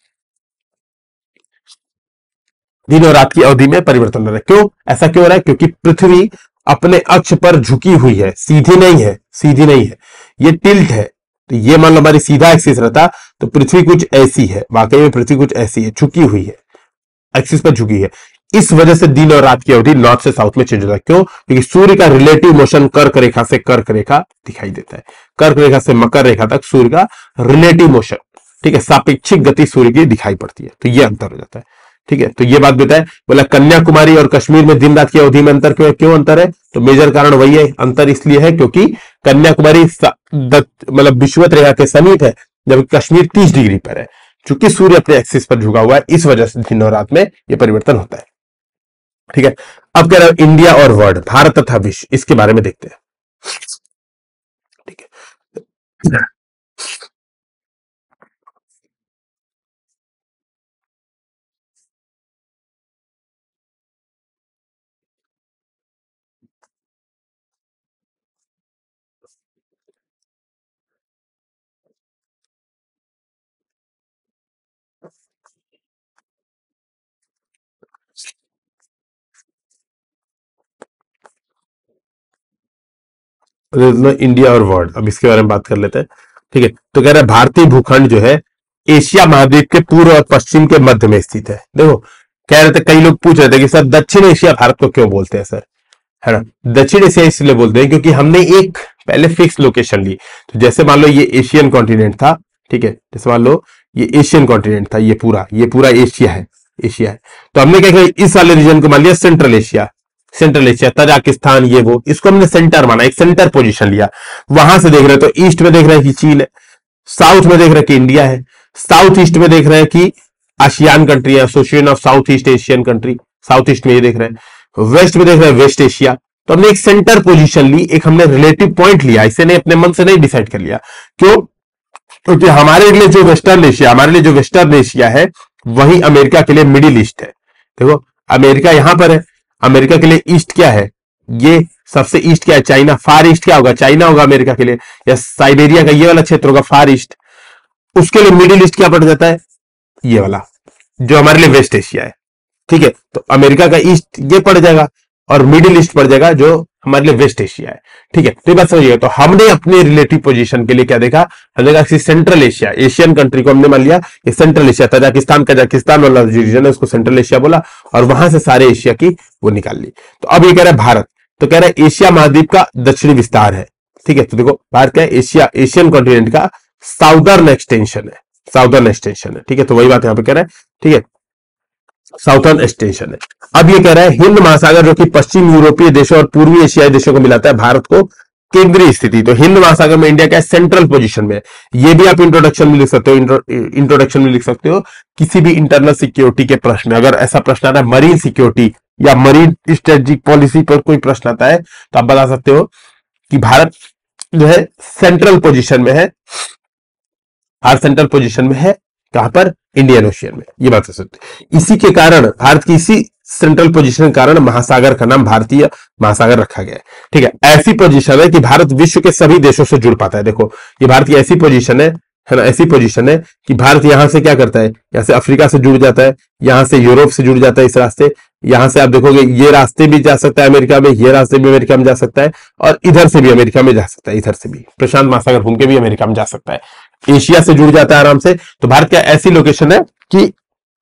दिन और रात की अवधि में परिवर्तन हो रहा है। क्यों ऐसा क्यों हो रहा है? क्योंकि पृथ्वी अपने अक्ष पर झुकी हुई है, सीधी नहीं है, सीधी नहीं है, ये टिल्ट है। तो ये मान लो हमारी सीधा एक्सिस रहता तो पृथ्वी कुछ ऐसी है, वाकई में पृथ्वी कुछ ऐसी है, झुकी हुई है, एक्सिस पर झुकी है। इस वजह से दिन और रात की अवधि नॉर्थ से साउथ में चेंज होता है। क्यों? क्योंकि सूर्य का रिलेटिव मोशन कर्क रेखा से कर्क रेखा दिखाई देता है, कर्क रेखा से मकर रेखा तक सूर्य का रिलेटिव मोशन, ठीक है, सापेक्षिक गति सूर्य की दिखाई पड़ती है। तो ये अंतर हो जाता है, ठीक है। तो ये बात बताए, बोला कन्याकुमारी और कश्मीर में दिन रात की अवधि में अंतर क्यों क्यों अंतर है? तो मेजर कारण वही है, अंतर इसलिए है क्योंकि कन्याकुमारी मतलब विषुवत रेखा के समीप है, जबकि कश्मीर तीस डिग्री पर है। चूंकि सूर्य अपने एक्सिस पर झुका हुआ है, इस वजह से दिन और रात में यह परिवर्तन होता है, ठीक है। अब कह रहा है इंडिया और वर्ल्ड, भारत तथा विश्व, इसके बारे में देखते हैं, ठीक है। इंडिया और वर्ल्ड, अब इसके बारे में बात कर लेते हैं, ठीक है। तो कह रहा है भारतीय भूखंड जो है एशिया महाद्वीप के पूर्व और पश्चिम के मध्य में स्थित है। देखो कह रहे थे, कई लोग पूछ रहे थे कि सर दक्षिण एशिया भारत को क्यों बोलते हैं सर, है ना? दक्षिण एशिया इसलिए बोलते हैं क्योंकि हमने एक पहले फिक्स लोकेशन ली। तो जैसे मान लो ये एशियन कॉन्टिनेंट था, ठीक है, जैसे मान लो ये एशियन कॉन्टिनेंट था, ये पूरा ये पूरा एशिया है, एशिया है। तो हमने क्या किया, इस वाले रीजन को मान लिया central Asia, central Asia, Tajikistan, ये वो, इसको हमने सेंटर माना, एक सेंटर पोजीशन लिया। वहां से देख रहे हैं तो ईस्ट में देख रहे हैं कि चीन है, साउथ में देख रहे हैं कि इंडिया है, साउथ ईस्ट में देख रहे हैं कि आसियान कंट्री है, association of south east Asian country, south east में ये देख रहे हैं, वेस्ट में देख रहे हैं वेस्ट एशिया। तो हमने एक सेंटर पोजीशन ली, एक हमने रिलेटिव पॉइंट लिया, इसे नहीं अपने मन से नहीं डिसाइड कर लिया। क्यों? क्योंकि हमारे लिए जो वेस्टर्न एशिया, हमारे लिए जो वेस्टर्न एशिया है वही अमेरिका के लिए मिडिल ईस्ट है। देखो अमेरिका यहां पर है, अमेरिका के लिए ईस्ट क्या है, ये सबसे ईस्ट क्या है, चाइना। फार ईस्ट क्या होगा, चाइना होगा अमेरिका के लिए, या साइबेरिया का ये वाला क्षेत्र होगा फार ईस्ट। उसके लिए मिडिल ईस्ट क्या पड़ जाता है, ये वाला जो हमारे लिए वेस्ट एशिया है, ठीक है। तो अमेरिका का ईस्ट ये पड़ जाएगा और मिडिल ईस्ट पड़ जाएगा जो हमारे लिए वेस्ट एशिया है, ठीक है। तो ये बात समझिएगा। तो हमने अपने रिलेटिव पोजीशन के लिए क्या देखा, हमने देखा सेंट्रल एशिया, एशियन कंट्री को हमने मान लिया ये सेंट्रल एशिया, तजाकिस्तान कजाकिस्तान वाला जो रीजन है उसको सेंट्रल एशिया बोला, और वहां से सारे एशिया की वो निकाल ली। तो अब ये कह रहा है भारत, तो कह रहा है एशिया महाद्वीप का दक्षिणी विस्तार है, ठीक है। तो देखो भारत क्या है, एशिया एशियन कॉन्टिनेंट का साउदर्न एक्सटेंशन है, साउदर्न एक्सटेंशन है, ठीक है। तो वही बात यहां पे कह रहा है, ठीक है, साउथर्न एक्सटेंशन है। अब ये कह रहा है हिंद महासागर जो कि पश्चिम यूरोपीय देशों और पूर्वी एशियाई देशों को मिलाता है, भारत को केंद्रीय स्थिति। तो हिंद महासागर में इंडिया क्या है, सेंट्रल पोजीशन में। ये भी आप इंट्रोडक्शन में लिख सकते हो, इंट्रोडक्शन में लिख सकते हो किसी भी इंटरनल सिक्योरिटी के प्रश्न में। अगर ऐसा प्रश्न आता है मरीन सिक्योरिटी या मरीन स्ट्रेटेजिक पॉलिसी पर कोई प्रश्न आता है तो आप बता सकते हो कि भारत जो है सेंट्रल पोजीशन में है, भारत सेंट्रल पोजीशन में है, कहां पर, इंडियन ओशियन में। ये बात हो सकती है। इसी के कारण भारत की इसी सेंट्रल पोजीशन के कारण महासागर का नाम भारतीय महासागर रखा गया है, ठीक है। ऐसी पोजीशन है कि भारत विश्व के सभी देशों से जुड़ पाता है। देखो ये भारत की ऐसी पोजीशन है है ना, ऐसी पोजीशन है कि भारत यहां से क्या करता है, यहां से अफ्रीका से जुड़ जाता है, यहां से यूरोप से जुड़ जाता है इस रास्ते, यहां से आप देखोगे ये रास्ते भी जा सकता है अमेरिका में, ये रास्ते भी अमेरिका में जा सकता है, और इधर से भी अमेरिका में जा सकता है, इधर से भी प्रशांत महासागर घूम के भी अमेरिका में जा सकता है, एशिया से जुड़ जाता है आराम से। तो भारत क्या ऐसी लोकेशन है कि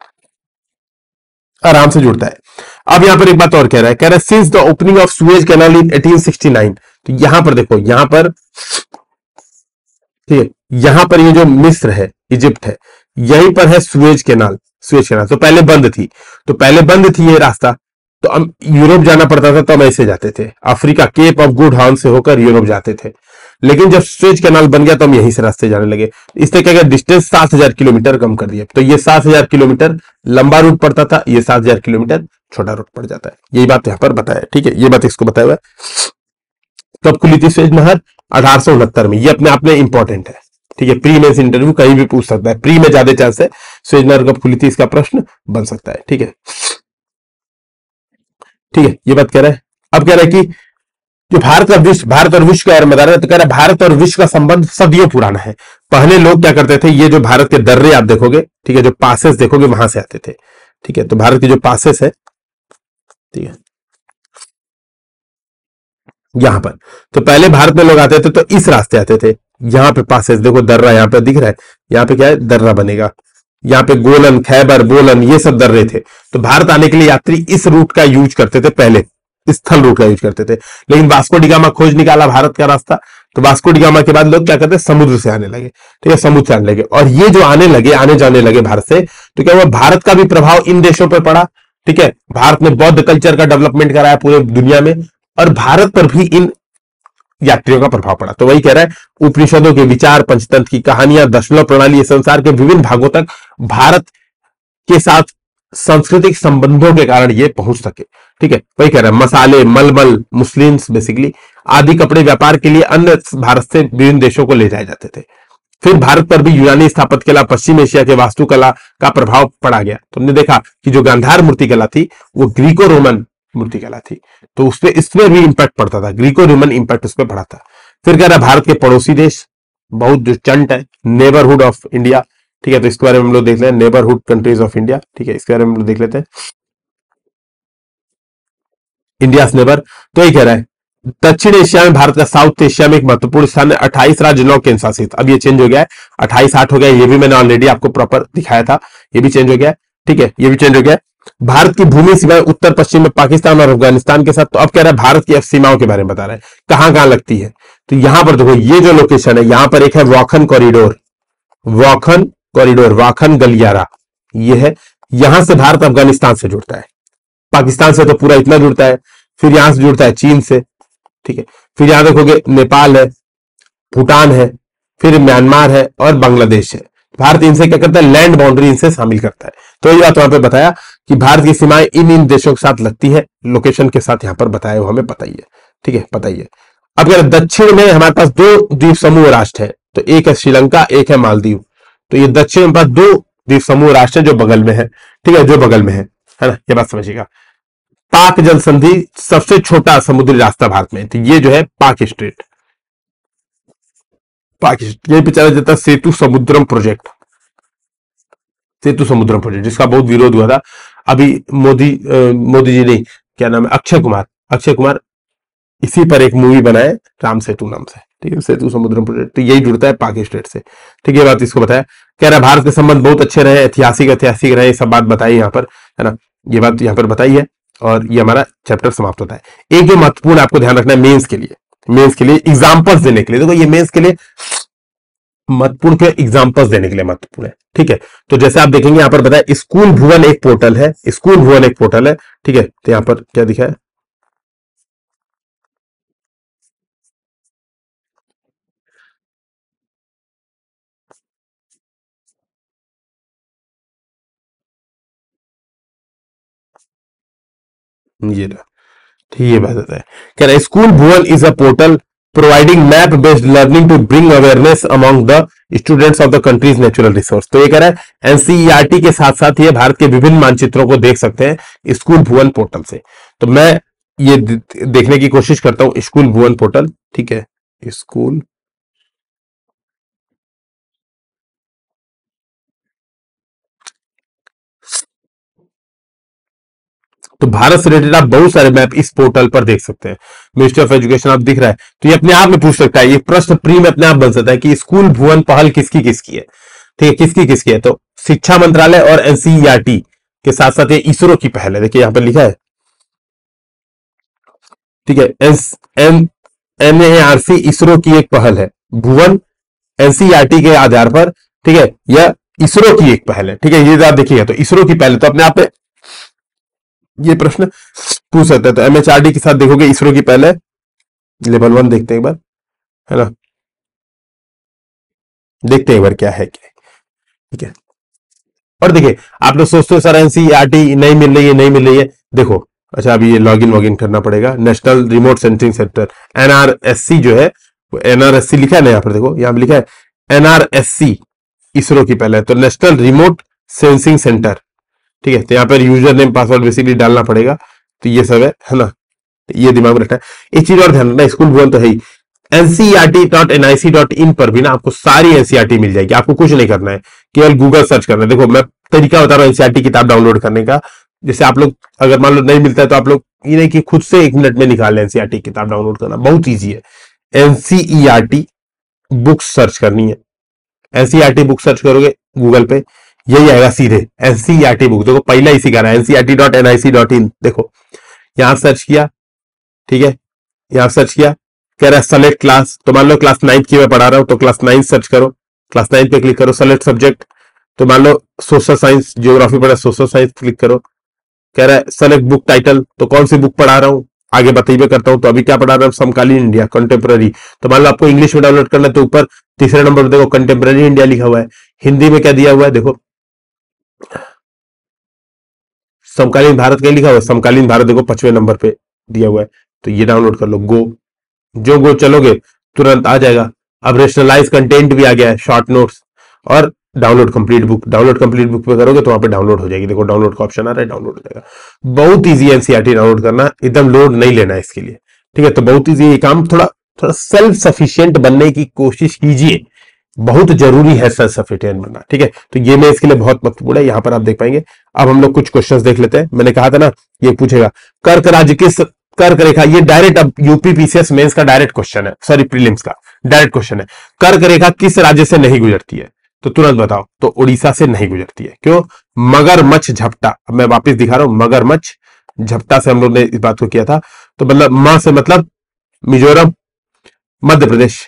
आराम से जुड़ता है। अब यहां पर एक बात और कह रहा है, कह रहा है since the opening of Suez canal in eighteen sixty nine. तो यहां पर देखो, यहां पर ठीक है, यहां पर ये जो मिस्र है, इजिप्ट है, यहीं पर है सुएज कैनाल, सुएज कैनाल। तो पहले बंद थी, तो पहले बंद थी ये रास्ता, तो हम यूरोप जाना पड़ता था, तो हम ऐसे जाते थे, Africa cape of good horn से होकर यूरोप जाते थे। लेकिन जब सुएज कैनाल बन गया तो हम यहीं से रास्ते जाने लगे। इससे क्या, डिस्टेंस सात हजार किलोमीटर कम कर दिया। तो ये सात हजार किलोमीटर लंबा रूट पड़ता था, ये सात हजार किलोमीटर छोटा रूट पड़ जाता है। यही बात यहां पर बताया, ठीक है, ये बात इसको बताया हुआ है। कब खुली थी सुएज नहर, अठारह सौ उनहत्तर में। ये अपने आप में इंपॉर्टेंट है, ठीक है, प्री मेंस इंटरव्यू कहीं भी पूछ सकता है, प्री में ज्यादा चांस है सुएज नहर कब खुली थी इसका प्रश्न बन सकता है, ठीक है, ठीक है। ये बात कह रहा है। अब कह रहा है कि जो भारत का विश्व भारत और विश्व के बारे में बता रहे हैं, तो कह रहा है भारत और विश्व का संबंध सदियों पुराना है। पहले लोग क्या करते थे, ये जो भारत के दर्रे आप देखोगे, ठीक है, जो पासेस देखोगे वहां से आते थे, ठीक है, तो भारत के जो पासेस है, ठीक है, यहां पर, तो पहले भारत में लोग आते थे तो इस रास्ते आते थे, यहां पे पासेस देखो, दर्रा यहां पे दिख रहा है, यहां पे क्या है, दर्रा बनेगा, यहाँ पे गोलन, खैबर, बोलन, ये सब दर्रे थे। तो भारत आने के लिए यात्री इस रूट का यूज करते थे, पहले स्थल रूट का यूज करते थे। लेकिन वास्को डी गामा खोज निकाला भारत का रास्ता, तो वास्को डी गामा के बाद लोग क्या करते, समुद्र से आने लगे, ठीक है, समुद्र से आने लगे, और ये जो आने लगे, आने जाने लगे भारत से, तो क्या हुआ, भारत का भी प्रभाव इन देशों पर पड़ा, ठीक है, भारत ने बौद्ध कल्चर का डेवलपमेंट कराया पूरे दुनिया में, और भारत पर भी इन यात्रियों का प्रभाव पड़ा। तो वही कह रहा है, उपनिषदों के विचार, पंचतंत्र की कहानियां, दशमलव प्रणाली, संसार के विभिन्न भागों तक भारत के साथ सांस्कृतिक संबंधों के कारण ये पहुंच सके, ठीक है। वही कह रहा है, मसाले, मलमल, मुस्लिम्स बेसिकली आदि कपड़े व्यापार के लिए अन्य भारत से विभिन्न देशों को ले जाए जाते थे। फिर भारत पर भी यूनानी स्थापत्य कला, पश्चिम एशिया के वास्तुकला का प्रभाव पड़ा गया। तुमने देखा कि जो गांधार मूर्ति कला थी वो ग्रीको रोमन मूर्ति कला थी, तो उसपे इसमें भी इंपैक्ट पड़ता था, ग्रीको रोमन इंपैक्ट उस पर पड़ा था। फिर कह रहा है भारत के पड़ोसी देश बहुत जो चंट है, नेबरहुड ऑफ इंडिया, ठीक है, तो इसके बारे में हम लोग देख लेते हैं, नेबरहुड कंट्रीज ऑफ इंडिया, ठीक है, इसके बारे में हम लोग देख लेते हैं, इंडिया नेबर। तो ये कह रहा है दक्षिण एशिया में भारत का साउथ एशिया में एक महत्वपूर्ण स्थान है, अट्ठाईस राज्य नौ केंद्र शासित, अब ये चेंज हो गया है, अट्ठाईस आठ हो गया, ये भी मैंने ऑलरेडी आपको प्रॉपर दिखाया था, ये भी चेंज हो गया, ठीक है, ये भी चेंज हो गया। भारत की भूमि सीमाएं उत्तर पश्चिम में पाकिस्तान और अफगानिस्तान के साथ। तो अब कह रहा है भारत की सीमाओं के बारे में बता रहा है, कहां कहां लगती है, तो यहां पर देखो, ये जो लोकेशन है, यहां पर एक है वाखन कॉरिडोर, वाखन कॉरिडोर, वाखन गलियारा, ये है, यहां से भारत अफगानिस्तान से जुड़ता है, पाकिस्तान से तो पूरा इतना जुड़ता है, फिर यहां से जुड़ता है चीन से, ठीक है, फिर यहां देखोगे नेपाल है, भूटान है, फिर म्यांमार है और बांग्लादेश है। भारत इनसे क्या करता है, लैंड बाउंड्री इनसे शामिल करता है। तो ये बात वहां पे बताया कि भारत की सीमाएं इन इन देशों के साथ लगती है, लोकेशन के साथ यहां पर बताया, वो हमें पता ही है, ठीक है, पता ही है। अब अगर दक्षिण में हमारे पास दो द्वीप समूह राष्ट्र है, तो एक है श्रीलंका, एक है मालदीव, तो ये दक्षिण में पास दो द्वीप समूह राष्ट्र है जो बगल में है, ठीक है, जो बगल में है है ना, ये बात समझिएगा। पाक जल संधि सबसे छोटा समुद्री रास्ता भारत में, तो ये जो है पाक स्ट्रेट, पाक ये पे चला जाता है सेतु समुद्रम प्रोजेक्ट, सेतु समुद्रम प्रोजेक्ट जिसका बहुत विरोध हुआ था। अभी मोदी मोदी जी नहीं, क्या नाम है, अक्षय कुमार, अक्षय कुमार इसी पर एक मूवी बनाए राम सेतु नाम से, ठीक है, सेतु समुद्रम प्रोजेक्ट, तो यही जुड़ता है पाक स्टेट से, ठीक है, बात इसको बताया। कह रहा है भारत के संबंध बहुत अच्छे रहे, ऐतिहासिक ऐतिहासिक रहे, सब बात बताई यहाँ पर, है ना, ये बात यहाँ पर बताई है, और ये हमारा चैप्टर समाप्त होता है। एक जो महत्वपूर्ण आपको ध्यान रखना है मेंस के लिए, मेंस के लिए एग्जांपल्स देने के लिए, देखो ये मेंस के लिए महत्वपूर्ण के एग्जांपल्स देने के लिए महत्वपूर्ण है, ठीक है। तो जैसे आप देखेंगे यहाँ पर बताया, स्कूल भुवन एक पोर्टल है, स्कूल भुवन एक पोर्टल है, ठीक है, तो यहाँ पर क्या दिखा है, ये रहा, ठीक है, बात होता है। कह रहा है school Bhuvan is a portal providing map based learning to bring awareness among the students of the country's natural resource. तो ये कह रहा है एनसीईआरटी के साथ साथ ये भारत के विभिन्न मानचित्रों को देख सकते हैं स्कूल भुवन पोर्टल से। तो मैं ये देखने की कोशिश करता हूं स्कूल भुवन पोर्टल, ठीक है, स्कूल तो भारत से रिलेटेड आप बहुत सारे मैप इस पोर्टल पर देख सकते हैं। मिनिस्ट्री ऑफ एजुकेशन आप दिख रहा है, तो ये अपने आप में पूछ सकता है, ये प्रश्न प्री में अपने आप बन सकता है कि स्कूल भुवन पहल किसकी किसकी है, ठीक है, किसकी किसकी है। तो शिक्षा मंत्रालय और एनसीईआरटी के साथ साथ ये इसरो की पहल है, देखिए यहां पर लिखा है, ठीक है, एन एनएआरसी इसरो की एक पहल है, भुवन एनसीईआरटी के आधार पर, ठीक है, यह इसरो की एक पहल है, ठीक है, ये आप देखिएगा, तो इसरो की पहल है, तो अपने आप में ये प्रश्न पूछ सकते हैं। तो एमएचआरडी के साथ देखोगे इसरो की पहले लेवल वन देखते हैं एक बार, है ना, देखते हैं एक बार क्या है क्या, ठीक है। और देखिए आप लोग सोचते हो सर एनसीईआरटी नहीं मिल रही है, नहीं मिल रही है, देखो अच्छा अभी ये लॉगिन वॉगिन करना पड़ेगा, national remote sensing centre NRSC जो है, एनआरएससी लिखा है ना यहाँ पर, देखो यहाँ पर लिखा है एनआरएससी इसरो की पहले, तो नेशनल रिमोट सेंसिंग सेंटर, ठीक है, तो यहाँ पर यूजर नेम पासवर्ड बेसिकली डालना पड़ेगा, तो ये सब है है ना, ये दिमाग में रखना है। एक चीज और ध्यान रखना, स्कूल भुवन तो है ही, NCERT dot NIC dot in पर भी ना आपको सारी एनसीईआरटी मिल जाएगी। आपको कुछ नहीं करना है, केवल गूगल सर्च करना है। देखो मैं तरीका बता रहा हूँ एनसीईआरटी किताब डाउनलोड करने का। जैसे आप लोग अगर मान लो नहीं मिलता है तो आप लोग ये नहीं कि खुद से एक मिनट में निकाल लें, एनसीईआरटी किताब डाउनलोड करना बहुत ईजी है। एनसीईआरटी बुक सर्च करनी है, एनसीईआरटी बुक सर्च करोगे गूगल पे, यही आएगा सीधे एनसीईआरटी बुक। देखो पहला इसी का रहा है NCERT dot NIC dot in. देखो यहां सर्च किया, ठीक है, यहां सर्च किया, कह रहा है सेलेक्ट क्लास। तो मान लो क्लास नाइन्थ की मैं पढ़ा रहा हूं तो क्लास नाइन्थ सर्च करो, क्लास नाइन्थ पे क्लिक करो, सेलेक्ट सब्जेक्ट। तो मान लो सोशल साइंस, ज्योग्राफी पढ़ा, सोशल साइंस क्लिक करो। कह रहा है सेलेक्ट बुक टाइटल, तो कौन सी बुक पढ़ा रहा हूं आगे बताइए करता हूं। तो अभी क्या पढ़ा रहा हूं, समकालीन इंडिया कंटेम्प्रेरी। तो मान लो आपको इंग्लिश में डाउनलोड करना है तो ऊपर तीसरे नंबर पर देखो कंटेम्प्रेरी इंडिया लिखा हुआ है। हिंदी में क्या दिया हुआ है, देखो समकालीन भारत क्या लिखा हुआ है, समकालीन भारत देखो पांचवें नंबर पे दिया हुआ है। तो ये डाउनलोड कर लो, गो, जो गो चलोगे तुरंत आ जाएगा। अब रेशनलाइज कंटेंट भी आ गया है, शॉर्ट नोट्स, और download complete book. Download complete book पे करोगे तो वहां पे डाउनलोड हो जाएगी। देखो डाउनलोड का ऑप्शन आ रहा है, डाउनलोड हो जाएगा। बहुत ईजी है एनसीईआरटी डाउनलोड करना, एकदम लोड नहीं लेना है इसके लिए, ठीक है। तो बहुत ईजी ये काम, थोड़ा थोड़ा सेल्फ सफिशिएंट बनने की कोशिश कीजिए, बहुत जरूरी है सेल्फ सफिशिएंट बनना, ठीक है। तो ये मैं इसके लिए बहुत महत्वपूर्ण है, यहां पर आप देख पाएंगे। अब हम लोग कुछ क्वेश्चंस देख लेते हैं। मैंने कहा था ना ये पूछेगा कर्क राज्य किस कर्क रेखा, ये डायरेक्ट अब यूपी पीसीएस मेंस का डायरेक्ट क्वेश्चन है, सॉरी प्रीलिम्स का डायरेक्ट क्वेश्चन है। कर्क रेखा किस राज्य से नहीं गुजरती है, तो तुरंत बताओ। तो उड़ीसा से नहीं गुजरती है। क्यों, मगरमच्छ झपटा। अब मैं वापस दिखा रहा हूं, मगरमच्छ झपटा से हम लोग ने इस बात को किया था। तो मतलब मां से मतलब मिजोरम, मध्य प्रदेश,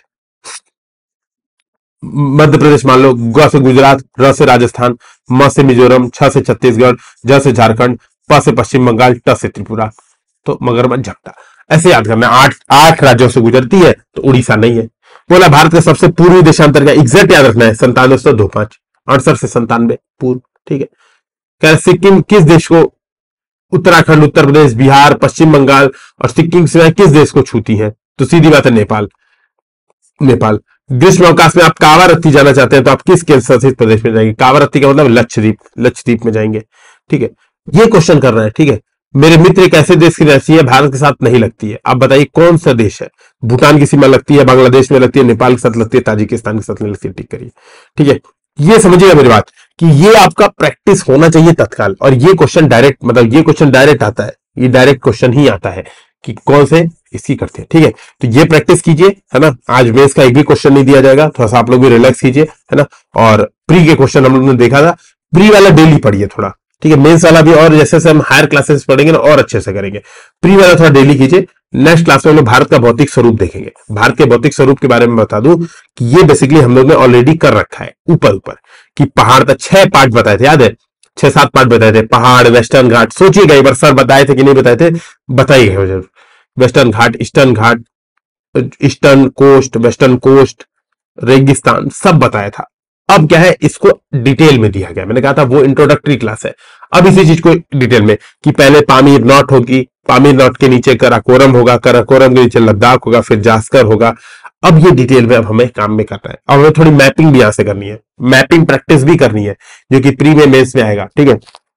मध्य प्रदेश मान लो, ग से गुजरात, र से राजस्थान, म से मिजोरम, छ से छत्तीसगढ़, ज से झारखंड, प से पश्चिम बंगाल, ट से त्रिपुरा। तो मगरमच्छ झपटा ऐसे याद करना। आठ आठ राज्यों से गुजरती है तो उड़ीसा नहीं है। बोला भारत का सबसे पूर्वी देशांतर का एग्जैक्ट याद रखना है, संतानवे सौ दो पांच, अड़सठ से संतानवे पूर्व, ठीक है। कह रहे सिक्किम किस देश को, उत्तराखंड, उत्तर प्रदेश, बिहार, पश्चिम बंगाल और सिक्किम से किस देश को छूती है, तो सीधी बात है नेपाल, नेपाल। ग्रीष्म अवकाश में आप कावारत्ती जाना चाहते हैं तो आप किस केंद्र शासित प्रदेश में जाएंगे, कावारत्ती का मतलब लक्षद्वीप, लक्षद्वीप में जाएंगे, ठीक है। ये क्वेश्चन कर रहा है, ठीक है। मेरे मित्र एक ऐसे देश की रहती है भारत के साथ नहीं लगती है, आप बताइए कौन सा देश है। भूटान की सीमा लगती है, बांग्लादेश में लगती है, नेपाल के साथ लगती है, ताजिकिस्तान के साथ नहीं लगती है, टिक करिए, ठीक है। ये समझिएगा मेरी बात कि ये आपका प्रैक्टिस होना चाहिए तत्काल। और ये क्वेश्चन डायरेक्ट, मतलब ये क्वेश्चन डायरेक्ट आता है, ये डायरेक्ट क्वेश्चन ही आता है कि कौन से इसकी करते हैं, ठीक है। तो ये प्रैक्टिस कीजिए, है ना। आज बेस का एक भी क्वेश्चन नहीं दिया जाएगा, थोड़ा सा आप लोग भी रिलैक्स कीजिए, है ना। और प्री के क्वेश्चन हम लोग ने देखा था, प्री वाला डेली पढ़िए थोड़ा, ठीक है। मेंस वाला भी और जैसे जैसे हम हायर क्लासेस पढ़ेंगे ना और अच्छे से करेंगे। प्री वाला थोड़ा डेली कीजिए। नेक्स्ट क्लास में हम लोग भारत का भौतिक स्वरूप देखेंगे। भारत के भौतिक स्वरूप के बारे में बता दूं कि ये बेसिकली हम लोग ने ऑलरेडी कर रखा है ऊपर ऊपर, कि पहाड़ तक छह पार्ट बताए थे, याद है, छह सात पार्ट बताए थे। पहाड़, वेस्टर्न घाट, सोचिएगा एक बार सर बताए थे कि नहीं बताए थे, बताइएगा जरूर। Western Ghat, eastern Ghat, eastern coast, western coast, रेगिस्तान, सब बताया था। अब क्या है, इसको डिटेल में दिया गया। मैंने कहा था वो इंट्रोडक्टरी क्लास है। अब इसी चीज को डिटेल में, कि पहले पामीर नॉट होगी, पामीर नॉट के नीचे कराकोरम होगा, कराकोरम के नीचे लद्दाख होगा, फिर जास्कर होगा। अब ये डिटेल में अब हमें काम में करना है। अब हमें थोड़ी मैपिंग भी यहां से करनी है, मैपिंग प्रैक्टिस भी करनी है, जो कि प्री में मेंस में आएगा, ठीक है।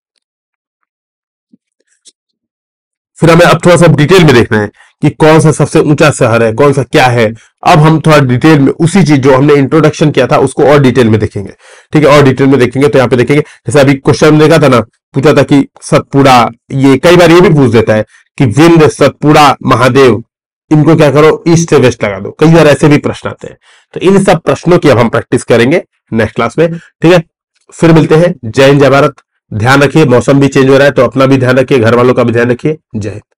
फिर हमें अब थोड़ा सा डिटेल में देखना है कि कौन सा सबसे ऊंचा शहर है, कौन सा क्या है। अब हम थोड़ा डिटेल में उसी चीज जो हमने इंट्रोडक्शन किया था उसको और डिटेल में देखेंगे, ठीक है। और डिटेल में देखेंगे तो यहाँ पे देखेंगे, जैसे अभी क्वेश्चन देखा था ना, पूछा था कि सतपुड़ा, ये कई बार ये भी पूछ देता है कि विंध्य, सतपुड़ा, महादेव, इनको क्या करो, ईस्ट से वेस्ट लगा दो। कई बार ऐसे भी प्रश्न आते हैं। तो इन सब प्रश्नों की अब हम प्रैक्टिस करेंगे नेक्स्ट क्लास में, ठीक है। फिर मिलते हैं। जय हिंद, जय भारत। ध्यान रखिए, मौसम भी चेंज हो रहा है तो अपना भी ध्यान रखिए, घर वालों का भी ध्यान रखिए। जय हिंद।